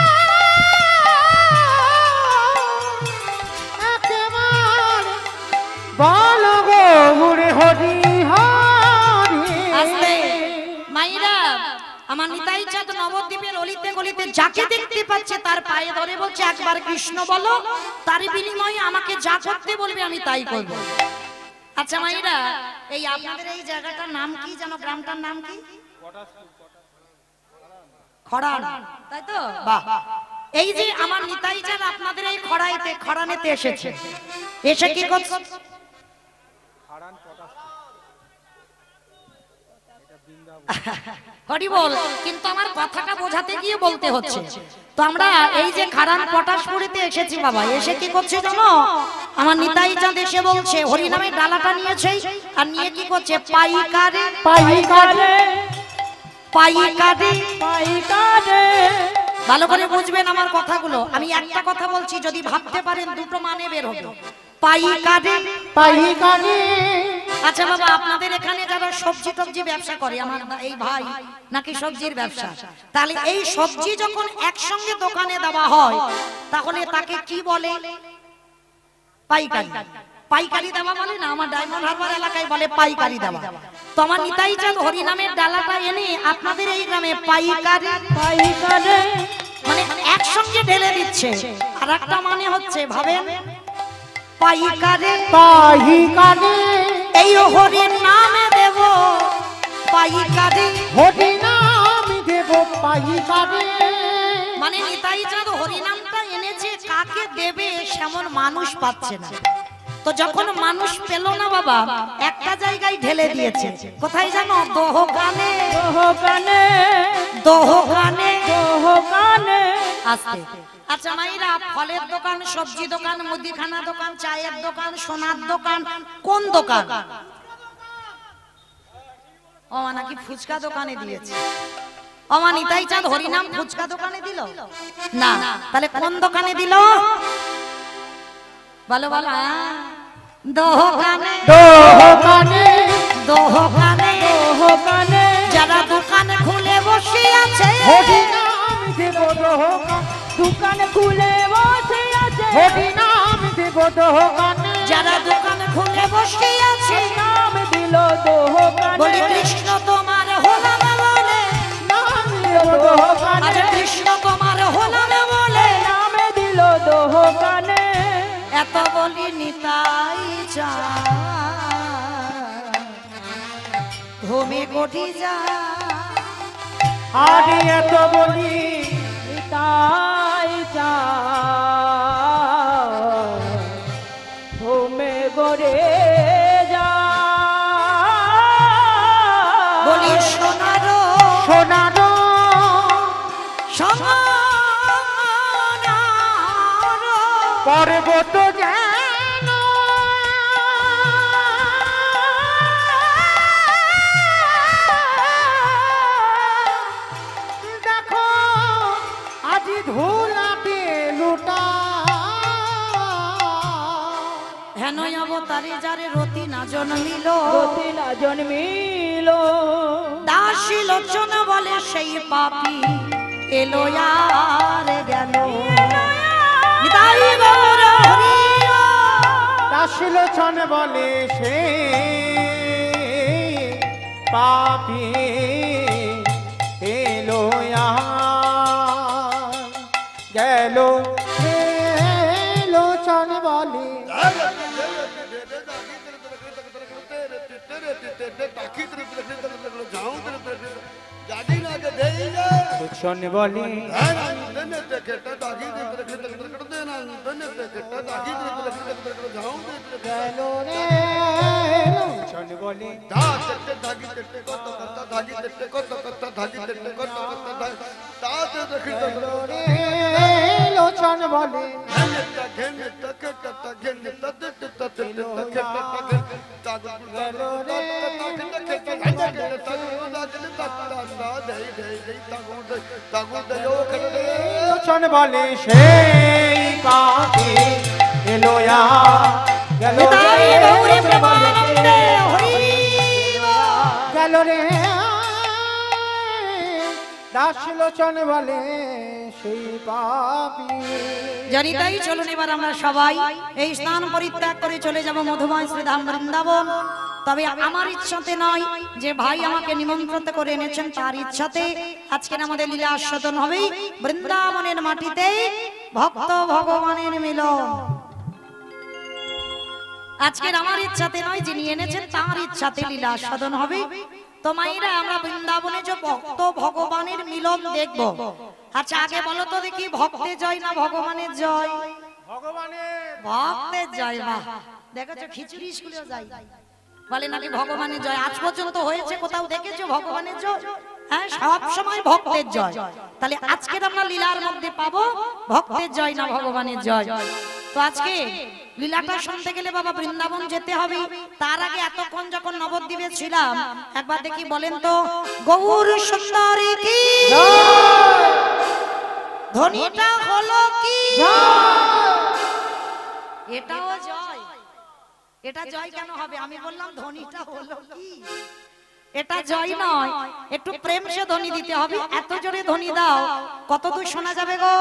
একেবারে বলো গো মুরে হরি হরি। আস্তে মাইরা, আমার নিতাই চাঁদ নবদ্বীপের অলিতে গলিতে যাকে দেখতে পাচ্ছে তার পায়ে ধরে বলছে একবার কৃষ্ণ বলো, তার বিনিময়ে আমাকে যা করতে বলবে আমি তাই করব। আচ্ছা মাইরা, এই আপনাদের এই জায়গাটার নাম কি জানো? গ্রামটার নাম কি? খড়ান, তাই তো? বাহ। এই যে আমার নিতাই চাঁদ আপনাদের এই খড়াইতে খড়ানেতে এসেছে, এসে কি করছে? হরি বল, কিন্তু আমার কথাটা বোঝাতে গিয়ে বলতে হচ্ছে। তো আমরা এই যে খারান পটাশপুরিতে এসেছি বাবা, এসে কি করছে জানো? আমার নিতাই চাঁদ এসে বলছে হরি নামে ডালাটা নিয়েছে, আর নিয়ে কি করছে? পাইকারে পাইকারে পাইকারে পাইকারে। ভালো করে বুঝবেন আমার কথাগুলো, আমি একটা কথা বলছি, যদি ভাবতে পারেন দুটো মানে বের হবে। পাইকারে পাইকারে। আচ্ছা বাবা, আপনাদের এখানে যারা সবজি টবজি ব্যবসা করে, আমার এই ভাই নাকি সবজির ব্যবসা, তাহলে এই সবজি যখন একসঙ্গে দোকানে দেওয়া হয় তাহলে তাকে কি বলে? পাইকারি। পাইকারি দেওয়া বলে না? আমার ডায়মন্ড হারবার এলাকায় বলে পাইকারি দেওয়া। তো আমার নিতাই চাঁদ হরি নামের ডালাটা এনে আপনাদের এই গ্রামে পাইকারি পাইকারে মানে একসঙ্গে ঢেলে দিচ্ছে। আর একটা মানে হচ্ছে ভাবেন, পাইকারে পাইকারে। এই হরির নামে দেব পাইকারি। হরি নাম দেব পাইকারে। মানে নিতাই চাঁদ হরি নামটা এনেছে, কাকে দেবে সেমন মানুষ পাচ্ছে না। তো যখন মানুষ পেল না বাবা, একটা জায়গায় ঢেলে দিয়েছে। কোথায় জানো? দোহকানে দোহকানে দোহকানে দোহকানে। আস্তে। আচ্ছা মাইরা, ফলের দোকান, সবজি দোকান, মুদিখানা দোকান, চায়ের দোকান, সোনার দোকান, কোন দোকান? ও নাকি ফুচকা দোকানে দিয়েছে। আমার নিতাই চাঁদ হরিনাম ফুচকা দোকানে দিল না, তাহলে কোন দোকানে দিল? বলো বলো। দোকানে দোহকানে দোকানে দোহকানে। যারা দোকানে খুলে বসে আছে, হরি নাম দেব দোহকানে। দোকান খুলে বসে আছে। হরি নাম দেব দোহকানে। যারা দোকানে খুলে বসে আছে, নাম দিল দোহকানে। বলি কৃষ্ণ তোমার হলাম বলে, নাম দিল দোহকানে। আরে কৃষ্ণ তোমার হলাম বলে, নাম দিল দোহকানে। এত বলি নিতাই চাঁদ ভূমি কোটি যা। আরে এত বলি তাই চাঁদ ভূমে গড়ে যা। বলি সোনার সোনার সোনার পর্বত যেন দেখো আজি ধুলাতে লুটা। হেন অবতারে যারে রতি না জন্মিল, রতি না জন্মিল। দাসী লোচন বলে সেই পাপী এলো আর গেল। নিতাই গৌর হরি দাসলোচন বলে সে পাপী এলো আর গেল। লোচন বলে লোচন বলে গেল রে। লোচন বলে লোচন বলে লোচন বলে সেই পাপী এলো গেল নিতাই গৌরে প্রেমানন্দে হরি গেল রে। দাসলোচন বলে সেই পাপী। জানি তাই চলুন এবার আমরা সবাই এই স্নান পরিত্যাগ করে চলে যাব মধুময় শ্রীধাম বৃন্দাবন। তবে আমার ইচ্ছাতে নয়, যে ভাই আমাকে নিমন্ত্রণ করে এনেছেন তার ইচ্ছাতে আজকের আমাদের লীলা আস্বাদন হবে বৃন্দাবনের মাটিতে ভক্ত ভগবানের মিলন। আজকের আমার ইচ্ছাতে নয়, যিনি এনেছেন তার ইচ্ছাতে লীলা আস্বাদন হবে। তো মায়েরা আমরা বৃন্দাবনে যে ভক্ত ভগবানের মিলন দেখব। আচ্ছা আগে বলো তো দেখি, ভক্তের জয় না ভগবানের জয়? ভগবানের ভক্তের জয়। বাহ, দেখেছো খিচুড়ি স্কুলেও যাই বলে নাকি ভগবানের জয়। আজ পর্যন্ত হয়েছে কোথাও দেখেছো ভগবানের জয়? হ্যাঁ, সব সময় ভক্তের জয়। তাহলে আজকের আমরা লীলার মধ্যে পাবো ভক্তের জয় না ভগবানের জয়। তো আজকে লীলাটা শুনতে গেলে বাবা বৃন্দাবন যেতে হবে। তার আগে এতক্ষণ যখন নবদ্বীপে ছিলাম, একবার দেখি বলেন তো, গৌর সুন্দরী কি ধ্বনিটা হলো কি? এটাও জয়। এটা জয় কেন হবে? আমি বললাম ধ্বনিটা হলো কি? এটা জয় নয়, একটু প্রেম সে ধ্বনি দিতে হবে। এত জোরে ধ্বনি দাও, কত দূর শোনা যাবে গো?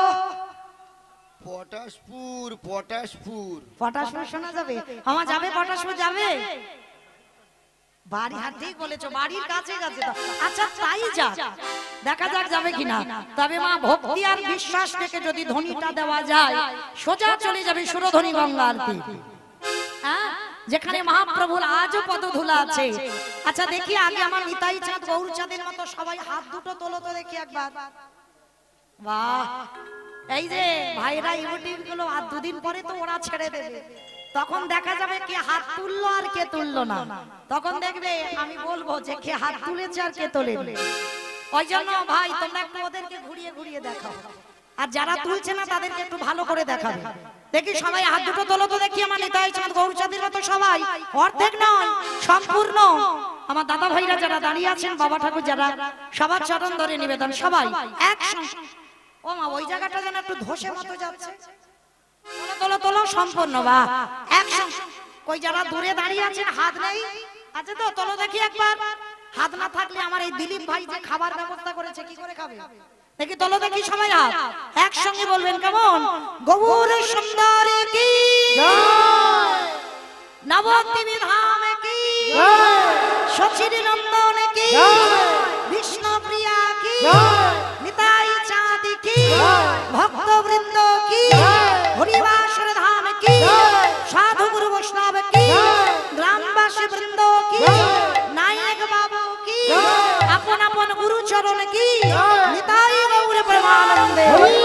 পটাশপুর পটাশপুর পটাশপুর শোনা যাবে? আমার যাবে, পটাশপুর যাবে। বাড়ি হাত ঠিক বলেছো, বাড়ির কাছে কাছে তো। আচ্ছা তাই যাক, দেখা যাক যাবে কিনা। তবে মা ভক্তি আর বিশ্বাস থেকে যদি ধ্বনিটা দেওয়া যায়, সোজা চলে যাবে সুরধ্বনি গঙ্গা আরতি। হ্যাঁ, যেখানে মহাপ্রভুর আজও পদধূলা আছে। আচ্ছা দেখি আগে আমার নিতাই চাঁদ গৌর চাঁদের মতো সবাই হাত দুটো তোলো তো দেখি একবার। বাহ, এই যে ভাইরা ইউটিউব গুলো আর দুদিন পরে তো ওরা ছেড়ে দেবে, তখন দেখা যাবে কে হাত তুললো আর কে তুললো না। তখন দেখবে আমি বলবো যে কে হাত তুলেছে আর কে তোলেনি। ওই জন্য ভাই তোমরা একটু ওদেরকে ঘুরিয়ে ঘুরিয়ে দেখাও, আর যারা তুলছে না তাদেরকে একটু ভালো করে দেখাবে। দেখি সবাই হাত দুটো তোলো তো দেখি আমার নিতাই চাঁদ গৌর চাঁদের মতো সবাই, অর্ধেক নয় সম্পূর্ণ। আমার দাদা ভাইরা যারা দাঁড়িয়ে আছেন, বাবা ঠাকুর যারা, সবার চরণ ধরে নিবেদন সবাই একসঙ্গে। ও মা, ওই জায়গাটা যেন একটু ধসে মতো যাচ্ছে। তোলো তোলো তোলো সম্পূর্ণ। বা একসঙ্গে। কই যারা দূরে দাঁড়িয়ে আছেন হাত নেই আছে তো, তোলো দেখি একবার। হাত না থাকলে আমার এই দিলীপ ভাই যে খাবার ব্যবস্থা করেছে, কি করে খাবে? দেখি তোলো দেখি সবাই হাত একসঙ্গে বলবেন কেমন? গৌর সুন্দরী কি জয়, নবদ্বীপ ধাম কি জয়, সচির নন্দন কি জয়, বিষ্ণু প্রিয়া কি জয়, নিতাই চাঁদ কি জয়, ভক্ত বৃন্দ কি জয়, হরিবাসর ধাম কি জয়, সাধু গুরু বৈষ্ণব কি জয়, গ্রামবাসী বৃন্দ কি জয়, নায়ক বাবু কি জয়, আপন আপন গুরু চরণ কি জয়, নিতাই গৌর প্রেমানন্দে।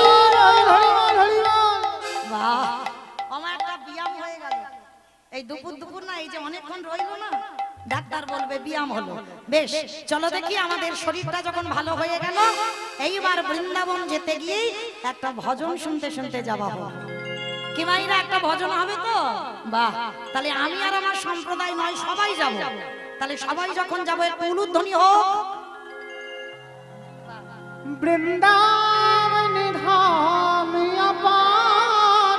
বাহ, আমার একটা ব্যায়াম হয়ে গেল। এই দুপুর দুপুর না, এই যে অনেকক্ষণ রইলো না, ডাক্তার বলবে ব্যায়াম হলো। বেশ, চলো দেখি আমাদের শরীরটা যখন ভালো হয়ে গেল, এইবার বৃন্দাবন যেতে গিয়ে একটা ভজন শুনতে শুনতে যাওয়া হবে। কি মাইরা একটা ভজন হবে তো? বাহ, তাহলে আমি আর আমার সম্প্রদায় নয়, সবাই যাব। তাহলে সবাই যখন যাবো একটু উলুধ্বনি হোক। বৃন্দাবন ধাম অপার,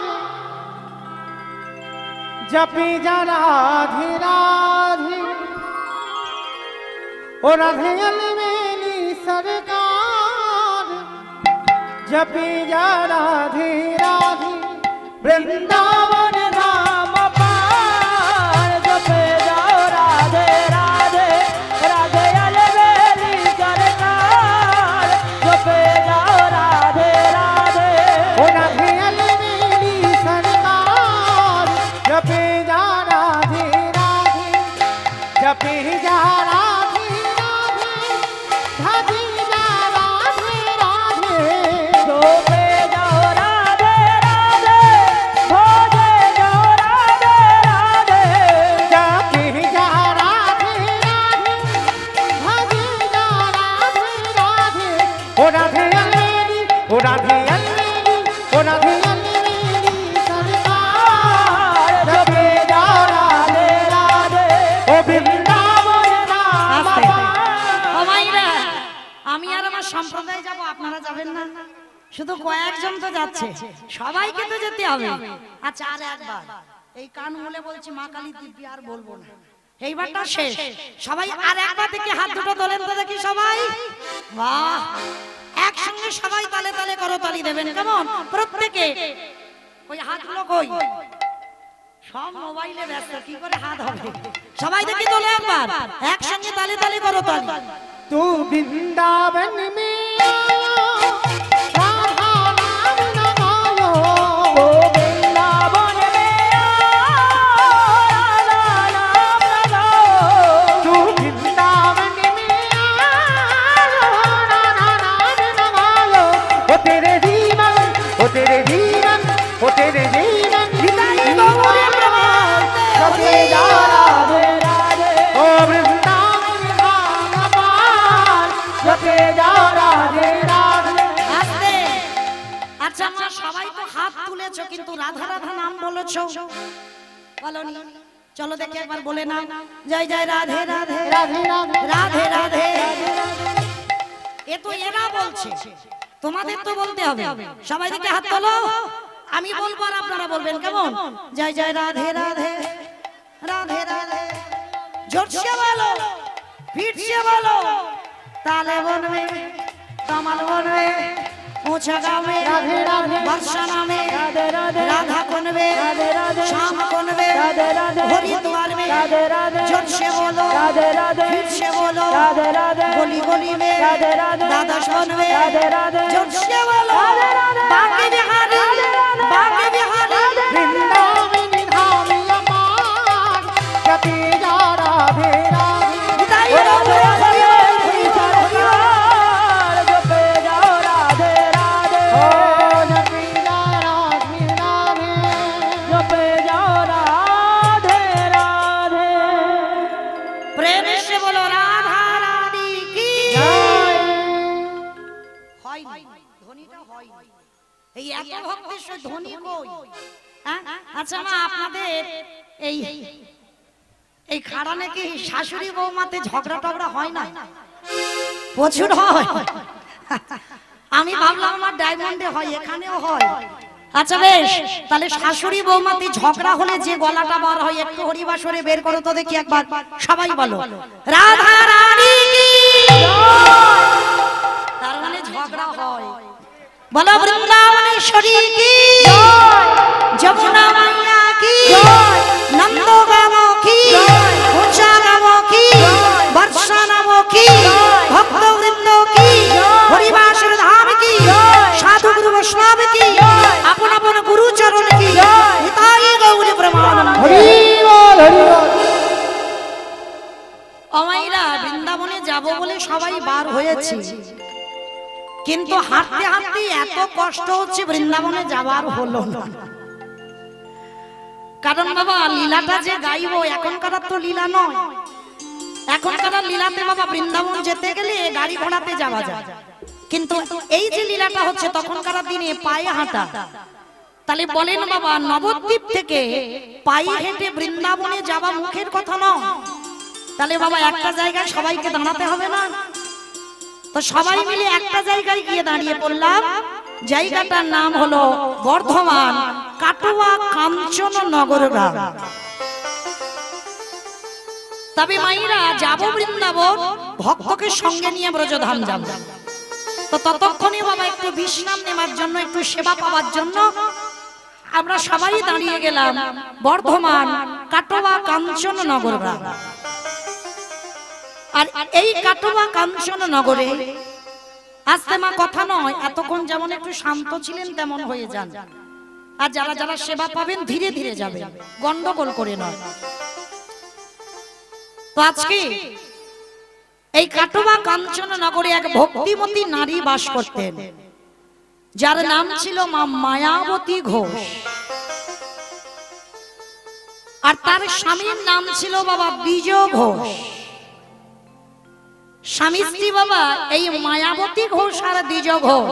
জপি যা রাধে রাধে, ও রাধে মেলি সরকার, জপি যা রাধে রাধে। বৃন্দাবন ধাম অপার, জপে যাও রাধে রাধে, রাধে মেলি সরকার, জপে যাও রাধে রাধে, ও রাধে মেলি সরকার, জপে যা রাধে রাধে, জপে যা রাধে রাধে, রাধে যা রাধে রাধে, জপে যাও রাধে রাধে, ভজে যাও রাধে রাধে, জপে যা রাধে রাধে, ভজে যা রাধে রাধে, ও রাধে মেলি, ও রাধে মেলি, ও রাধে মেলি সরকার, জপে যাও রাধে রাধে, ও বৃন্দাবন ধাম অপার। ও মাইরা, আমি আর আমার সম্প্রদায় যাব, আপনারা যাবেন না? শুধু কয়েকজন তো যাচ্ছে, সবাইকে তো যেতে হবে। আচ্ছা আর একবার এই কান মুলে বলছি, মা কালী দিব্যি আর বলবো না। এইবারটা শেষ। সবাই আর একবার দেখি হাত দুটো তোলেন তো দেখি সবাই। বাহ, একসঙ্গে সবাই তালে তালে করতালি দেবেন কেমন? প্রত্যেকে ওই হাতগুলো কই? সব মোবাইলে ব্যস্ত, কি করে হাত হবে? সবাই দেখি তোলে একবার, একসঙ্গে তালে তালে করতালি। तू वृंदावन में राधा नाम लगाओ, ओ वृंदावन में राधा नाम लगाओ, तू वृंदावन में राधा नाम लगाओ, ओ तेरे जीवन, ओ तेरे जीवन, ओ तेरे जीवन जिताई गौरी प्रभात, सबसे जा राधे राधे, ओ वृंदावन जपे जाओ राधे राधे। আস্তে। আচ্ছা মা, সবাই তো হাত তুলেছো কিন্তু রাধা রাধা নাম বলেছো বলনি? চলো দেখি একবার বলে নাও, জয় জয় রাধে রাধে राधे राधे রাধে রাধে। এ তো এরা বলছে, তোমাদের তো বলতে হবে। সবাই দেখে হাত তোলো, আমি বলবো আর আপনারা বলবেন কেমন? জয় জয় রাধে রাধে রাধে রাধে। জোরসে বলো, ফিরসে বলো, তালে বলবে, কামাল বলবে, ऊंचा गावे राधे राधे वर्षा नामे राधे राधे राधा कोनवे राधे राधे श्याम कोनवे राधे राधे हरिद्वार में राधे राधे जोर से बोलो राधे राधे फिर से बोलो राधे राधे गली गली में राधे राधे दादश कोनवे राधे राधे जोर से बोलो राधे राधे बाके बिहारी बाके बिहारी वृंदावन धाम अमान जपे जा राधे राधे बताइए राधे राधे আচ্ছা মা, আপনাদের এই এই খাড়া নাকি শাশুড়ি বৌমাতে ঝগড়া টগড়া হয় না? প্রচুর হয়। আমি ভাবলাম আমার ডায়মন্ডে হয়, এখানেও হয়। আচ্ছা বেশ, তাহলে শাশুড়ি বৌমাতে ঝগড়া হলে যে গলাটা বার হয় একটু হরিবাসরে বের করো তো দেখি একবার, সবাই বলো রাধা রানী কি জয়। তার মানে ঝগড়া হয়। বলো বৃন্দাবনেশ্বরী কি জয়, যমুনা মাইয়া কি জয়, নন্দ গাম কি জয়, উঁচা গাম কি জয়, বর্ষা নাম কি জয়, ভক্ত বৃন্দ কি জয়, হরিবাসর ধাম কি জয়, সাধু গুরু বৈষ্ণব কি জয়, আপন আপন গুরু চরণ কি জয়, নিতাই গৌর প্রেমানন্দ। হরি বল হরি বল। অমাইরা বৃন্দাবনে যাব বলে সবাই বার হয়েছে, কিন্তু হাঁটতে হাঁটতে এত কষ্ট হচ্ছে বৃন্দাবনে যাবার হলো না। কারণ বাবা লীলাটা যে গাইবো এখনকার তো লীলা নয়। এখনকার লীলাতে বাবা বৃন্দাবন যেতে গেলে গাড়ি ঘোড়াতে যাওয়া যায়, কিন্তু এই যে লীলাটা হচ্ছে তখনকার দিনে পায়ে হাঁটা। তাহলে বলেন বাবা, নবদ্বীপ থেকে পায়ে হেঁটে বৃন্দাবনে যাওয়া মুখের কথা নয়। তাহলে বাবা একটা জায়গায় সবাইকে দাঁড়াতে হবে না? তো সবাই মিলে একটা জায়গায় গিয়ে দাঁড়িয়ে পড়লাম। জায়গাটার নাম হলো বর্ধমান কাটোয়া কাঞ্চন নগর গ্রাম। তবে মাইরা যাব বৃন্দাবন, ভক্তকে সঙ্গে নিয়ে ব্রজধাম যাব। তো ততক্ষণে বাবা একটু বিশ্রাম নেওয়ার জন্য, একটু সেবা পাওয়ার জন্য আমরা সবাই দাঁড়িয়ে গেলাম বর্ধমান কাটোয়া কাঞ্চন নগর গ্রাম। আর এই কাটোয়া কাঞ্চন নগরে আস্তে মা কথা নয়, এতক্ষণ যেমন একটু শান্ত ছিলেন তেমন হয়ে যান। আর যারা যারা সেবা পাবেন ধীরে ধীরে যাবেন, গন্ডগোল করে নয়। তো আজকে এই কাটোয়া কাঞ্চন নগরে এক ভক্তিমতী নারী বাস করতেন, যার নাম ছিল মা মায়াবতী ঘোষ। আর তার স্বামীর নাম ছিল বাবা বিজয় ঘোষ। স্বামী স্ত্রী বাবা এই মায়াবতী ঘোষ আর বিজয় ঘোষ।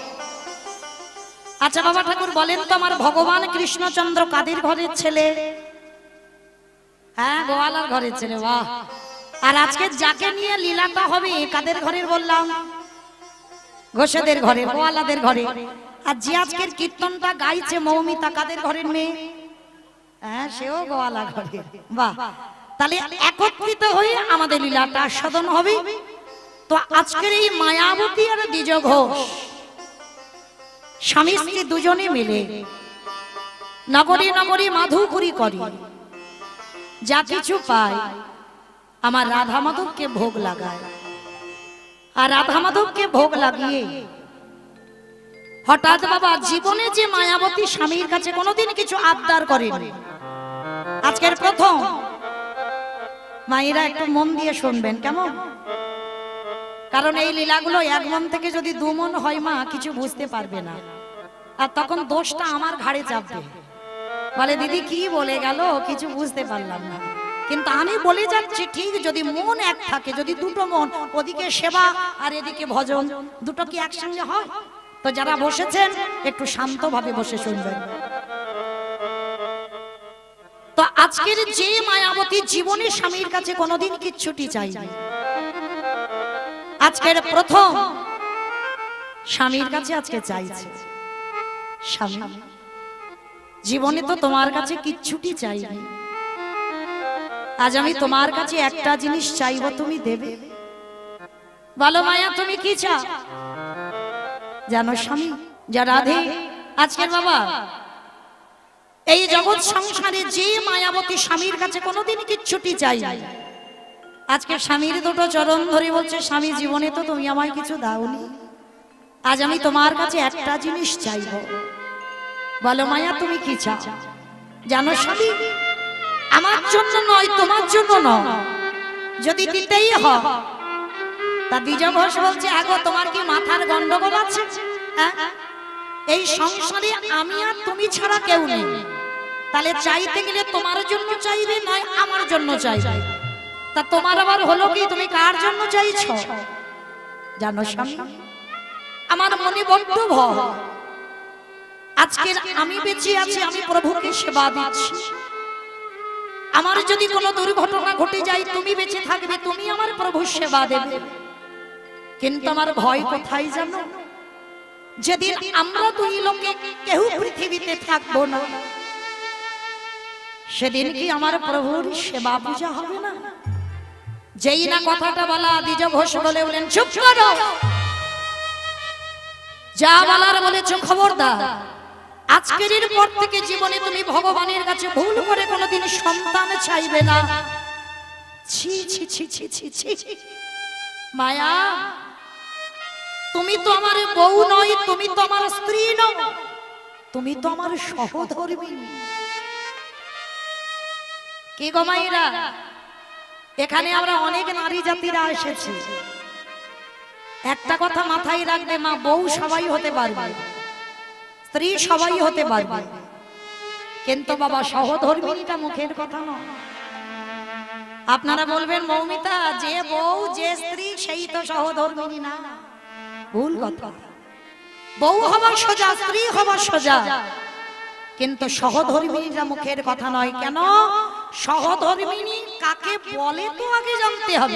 আচ্ছা বাবা ঠাকুর বলেন তো, আমার ভগবান কৃষ্ণচন্দ্র কাদের ঘরের ছেলে? হ্যাঁ, গোয়ালার ঘরের ছেলে। বাহ। আর আজকে যাকে নিয়ে লীলাটা হবে কাদের ঘরের বললাম? ঘোষেদের ঘরে, গোয়ালাদের ঘরে। আর যে আজকের কীর্তনটা গাইছে মৌমিতা কাদের ঘরের মেয়ে? হ্যাঁ, সেও গোয়ালা ঘরে। বাহ। তাহলে একত্রিত হয়ে আমাদের লীলাটা আস্বাদন হবে। তো আজকের এই মায়াবতী আর দ্বিজ ঘোষ স্বামী স্ত্রী দুজনে মিলে নগরী নগরী মাধুকরী করে, যা কিছু পায় আমার রাধা মাধবকে ভোগ লাগায়। আর রাধা মাধবকে ভোগ লাগিয়ে হঠাৎ বাবা জীবনে যে মায়াবতী স্বামীর কাছে কোনোদিন কিছু আবদার করেনি, আজকের প্রথম। মায়েরা একটু মন দিয়ে শুনবেন কেমন, কারণ এই লীলাগুলো এক মন থেকে যদি দু মন হয় মা কিছু বুঝতে পারবে না, আর তখন দোষটা আমার ঘাড়ে চাপবে, বলে দিদি কি বলে গেল কিছু বুঝতে পারলাম না। কিন্তু আমি বলে যাচ্ছি ঠিক, যদি মন এক থাকে, যদি দুটো মন, ওদিকে সেবা আর এদিকে ভজন, দুটো কি একসঙ্গে হয়? তো যারা বসেছেন একটু শান্তভাবে বসে শুনবেন। তো আজকের যে মায়াবতী জীবনে স্বামীর কাছে কোনোদিন কিচ্ছুটি চাইনি, আজকের প্রথম স্বামীর কাছে আজকে চাইছে, স্বামী জীবনে তো তোমার কাছে কিচ্ছুটি চাইনি, আজ আমি তোমার কাছে একটা জিনিস চাইবো, তুমি দেবে? বলো মায়া তুমি কি চাও? জানো স্বামী, যা রাধে আজকের বাবা এই জগৎ সংসারে যে মায়াবতী স্বামীর কাছে কোনোদিন কিচ্ছুটি চাই, আজকে স্বামীর দুটো চরণ ধরে বলছে স্বামী জীবনে তো তুমি আমায় কিছু দাওনি, আজ আমি তোমার কাছে একটা জিনিস চাইব। বলো মায়া তুমি কি চাও? জানো স্বামী, আমার জন্য নয়, তোমার জন্য নয়, যদি দিতেই হয়। তা দ্বিজ ঘোষ বলছে আগো তোমার কি মাথার গন্ডগোল আছে? এই সংসারে আমি আর তুমি ছাড়া কেউ নেই, তাহলে চাইতে গেলে তোমার জন্য চাইবে নয় আমার জন্য চাইবে। তা তোমার আবার হলো কি, তুমি কার জন্য চাইছো? জানো স্বামী, আমার মনে বড্ড ভয়, আজকে আমি বেঁচে আছি, আমি প্রভুকে সেবা দিচ্ছি, আমার যদি কোনো দুর্ঘটনা ঘটে যায় তুমি বেঁচে থাকবে, তুমি আমার প্রভুর সেবা দেবে। কিন্তু আমার ভয় কোথায় জানো? যেদিন আমরা দুই লোকে কেউ পৃথিবীতে থাকবো না, সেদিন কি আমার প্রভুর সেবা পূজা হবে না? যেই না কথাটা বলা দ্বিজ ঘোষ বলে বলেন চুপ করো, যা বলার বলেছো খবরদার। আজকের পর থেকে জীবনে তুমি ভগবানের কাছে ভুল করে কোনোদিন সন্তান চাইবে না। ছি ছি ছি ছি ছি ছি মায়া, তুমি তো আমার বউ নয়, তুমি তো আমার স্ত্রী নও, তুমি তো আমার সহধর্মিণী। কি গো মায়েরা, এখানে আমরা অনেক নারী জাতিরা এসেছি, একটা কথা মাথায় রাখবে মা, বউ সবাই হতে পারবে, স্ত্রী সবাই হতে পারবে, কিন্তু বাবা সহধর্মিণীটা মুখের কথা নয়। আপনারা বলবেন মৌমিতা যে বউ যে স্ত্রী সেই তো সহধর্মিণী না, ভুল কথা। বউ হওয়া সোজা, স্ত্রী হওয়া সোজা, কিন্তু সহধর্মিণীরা মুখের কথা নয়। কেন? সহধর্মিণী কাকে বলে তো আগে জানতে হবে।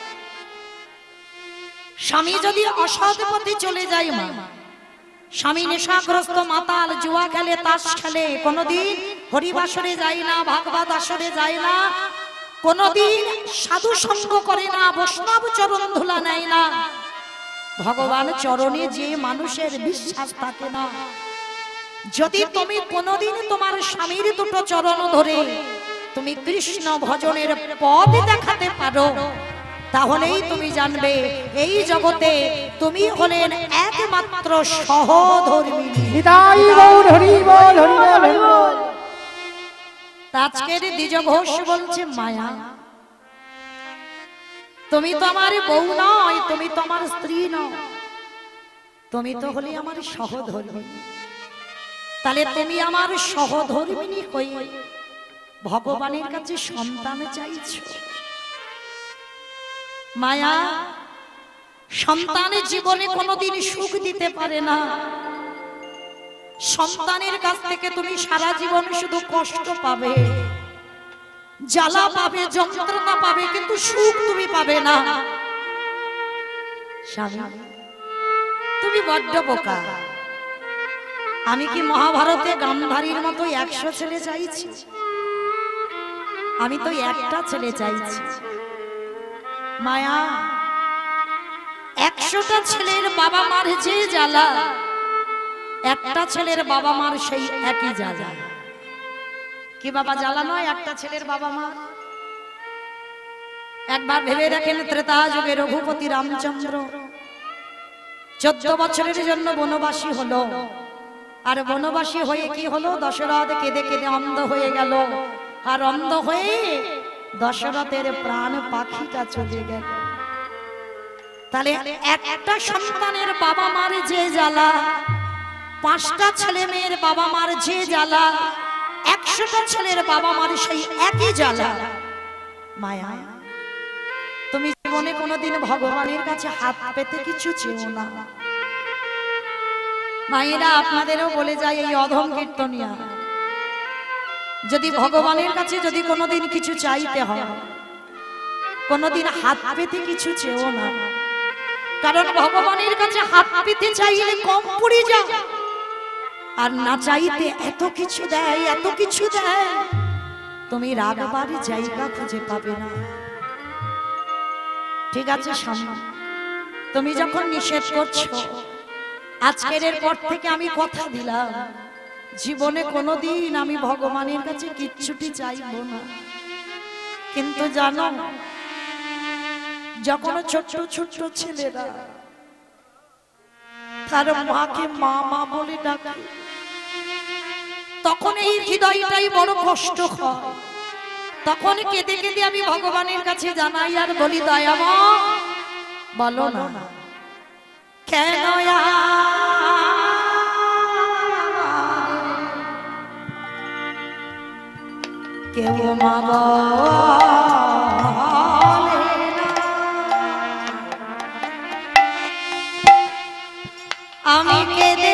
স্বামী যদি অসৎ পথে চলে যায় মা, স্বামী নেশাগ্রস্ত মাতাল, জুয়া খেলে, তাস খেলে, কোনদিন হরিবাসরে যায় না, ভাগবত আসরে যায় না, কোনদিন সাধু সঙ্গ করে না, বৈষ্ণব চরণ ধুলা নেয় না, ভগবান চরণে যে মানুষের বিশ্বাস থাকে না, যদি তুমি কোনদিন তোমার স্বামীর দুটো চরণ ধরে তুমি কৃষ্ণ ভজনের পথ দেখাতে পারো, তাহলেই তুমি জানবে এই জগতে তুমি হলেন একমাত্র সহধর্মিণী। হৃদয় বল হরি বল হরি বল হরি বল। আজকের দ্বিজ ঘোষ বলছে মায়া, তুমি তো আমার বউ নয়, তুমি তো আমার স্ত্রী নও, তুমি তো হলে আমার সহধর্মিণী। তাহলে তুমি আমার সহধর্মিণী হয়ে ভগবানের কাছে সন্তান চাইছো। মায়া, সন্তানের জীবনে কোনোদিন সুখ দিতে পারে না, সন্তানের কাছ থেকে তুমি সারা জীবন শুধু কষ্ট পাবে, জ্বালা পাবে, যন্ত্রণা পাবে, কিন্তু সুখ তুমি পাবে না। স্বামী তুমি বড্ড বোকা। আমি কি মহাভারতে গান্ধারীর মতো একশো ছেলে চাইছি? আমি তো একটা ছেলে চাইছি। মায়া, একশোটা ছেলের বাবা মার যে জ্বালা, একটা ছেলের বাবা মার সেই একই জ্বালা। কি বাবা জ্বালা নয় একটা ছেলের বাবা মা? একবার ভেবে দেখেন, ত্রেতা যুগে রঘুপতি রামচন্দ্র চোদ্দ বছরের জন্য বনবাসী হলো, আর বনবাসী হয়ে কি হলো, দশরথ কেঁদে কেঁদে অন্ধ হয়ে গেল, আর অন্ধ হয়ে দশরথের প্রাণ পাখিটা চলে গেল। তাহলে একটা সন্তানের বাবা মার যে জ্বালা, পাঁচটা ছেলে মেয়ের বাবা মার যে জ্বালা, একশোটা ছেলের বাবা মার সেই একই জ্বালা। মায়া, তুমি জীবনে কোনোদিন ভগবানের কাছে হাত পেতে কিছু চেও না। মায়েরা, আপনাদেরও বলে যায় এই অধম কীর্তনিয়া, যদি ভগবানের কাছে যদি কোনোদিন কিছু চাইতে হয়, কোনোদিন হাত পেতে কিছু চেও না। কারণ ভগবানের কাছে হাত পেতে চাইলে কম পড়ে যায়, আর না চাইতে এত কিছু দেয়, এত কিছু দেয়, তুমি রাগবার জায়গা খুঁজে পাবে না। ঠিক আছে স্বামী, তুমি যখন নিষেধ করছো, আজকের এর পর থেকে আমি কথা দিলাম, জীবনে কোনোদিন আমি ভগবানের কাছে কিচ্ছুটি চাইবো না। কিন্তু জানো, যখন ছোট্ট ছোট্ট ছেলেরা তার মাকে মা মা বলে ডাকে, তখন এই হৃদয়টাই বড় কষ্ট হয়। তখন কেঁদে কেঁদে আমি ভগবানের কাছে জানাই আর বলি, দয়াময় বলো না কেন কেউ মা বলে না, আমি কেঁদে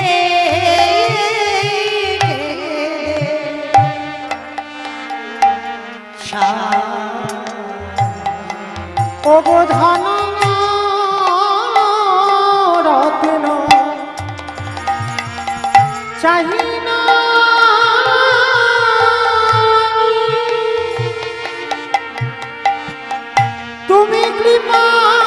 অবধান রত্ন চাহি না, তুমি কৃপা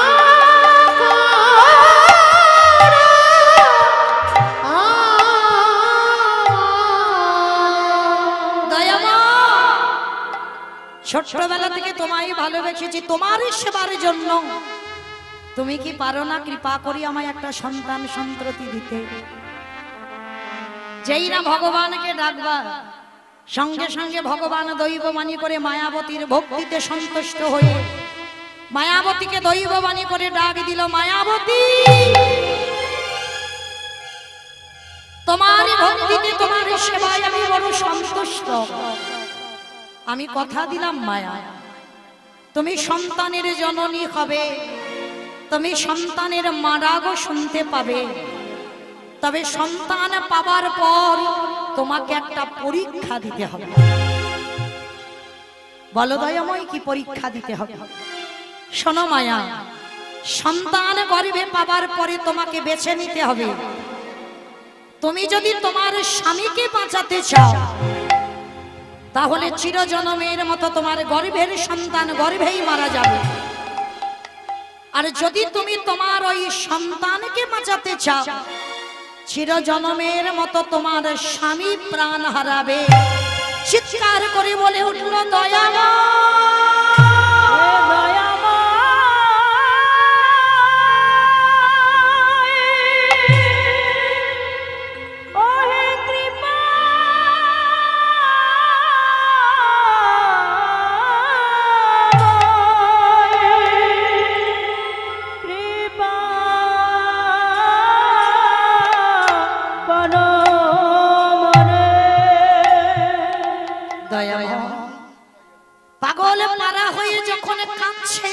ছোটবেলা থেকে তোমায় ভালোবেসেছি তোমার সেবার জন্য, তুমি কি পারো না কৃপা করি আমায় একটা সন্তান সন্ততি দিতে? যেই না ভগবানকে ডাকবা, সঙ্গে সঙ্গে ভগবান দৈববাণী করে মায়াবতীর ভক্তিতে সন্তুষ্ট হয়ে মায়াবতীকে দৈববাণী করে ডাক দিল, মায়াবতী তোমার ভক্তিতে তোমার সেবায় আমি বড় সন্তুষ্ট। আমি কথা দিলাম মায়া, তুমি সন্তানের জননী হবে, তুমি সন্তানের মারাগো শুনতে পাবে, তবে সন্তান পাবার পর তোমাকে একটা পরীক্ষা দিতে হবে। বলো দয়াময়, কি পরীক্ষা দিতে হবে? শোনো মায়া, সন্তান গর্ভে পাবার পরে তোমাকে বেছে নিতে হবে। তুমি যদি তোমার স্বামীকে বাঁচাতে চাও, তাহলে চিরজনমের মতো তোমার গর্ভের সন্তান গর্ভেই মারা যাবে। আর যদি তুমি তোমার ওই সন্তানকে বাঁচাতে চাও, চিরজনমের মতো তোমার স্বামী প্রাণ হারাবে। চিৎকার করে বলে উঠল, দয়াময় পাগল মারা হয়ে যখন কাঁদছে,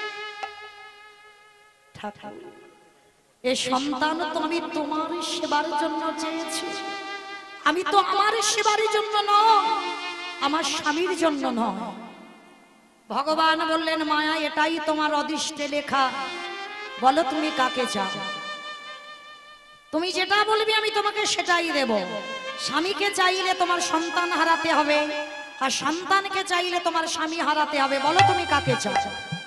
এ সন্তান তো আমি তোমার সেবার জন্য চেয়েছি, আমি তো আমার সেবার জন্য নয়, আমার স্বামীর জন্য নয়। ভগবান বললেন, মায়া এটাই তোমার অদৃষ্টে লেখা, বলো তুমি কাকে চাও? তুমি যেটা বলবি আমি তোমাকে সেটাই দেব। স্বামীকে চাইলে তোমার সন্তান হারাতে হবে, আর সন্তানকে চাইলে তোমার স্বামী হারাতে হবে। বলো তুমি কাকে চাও?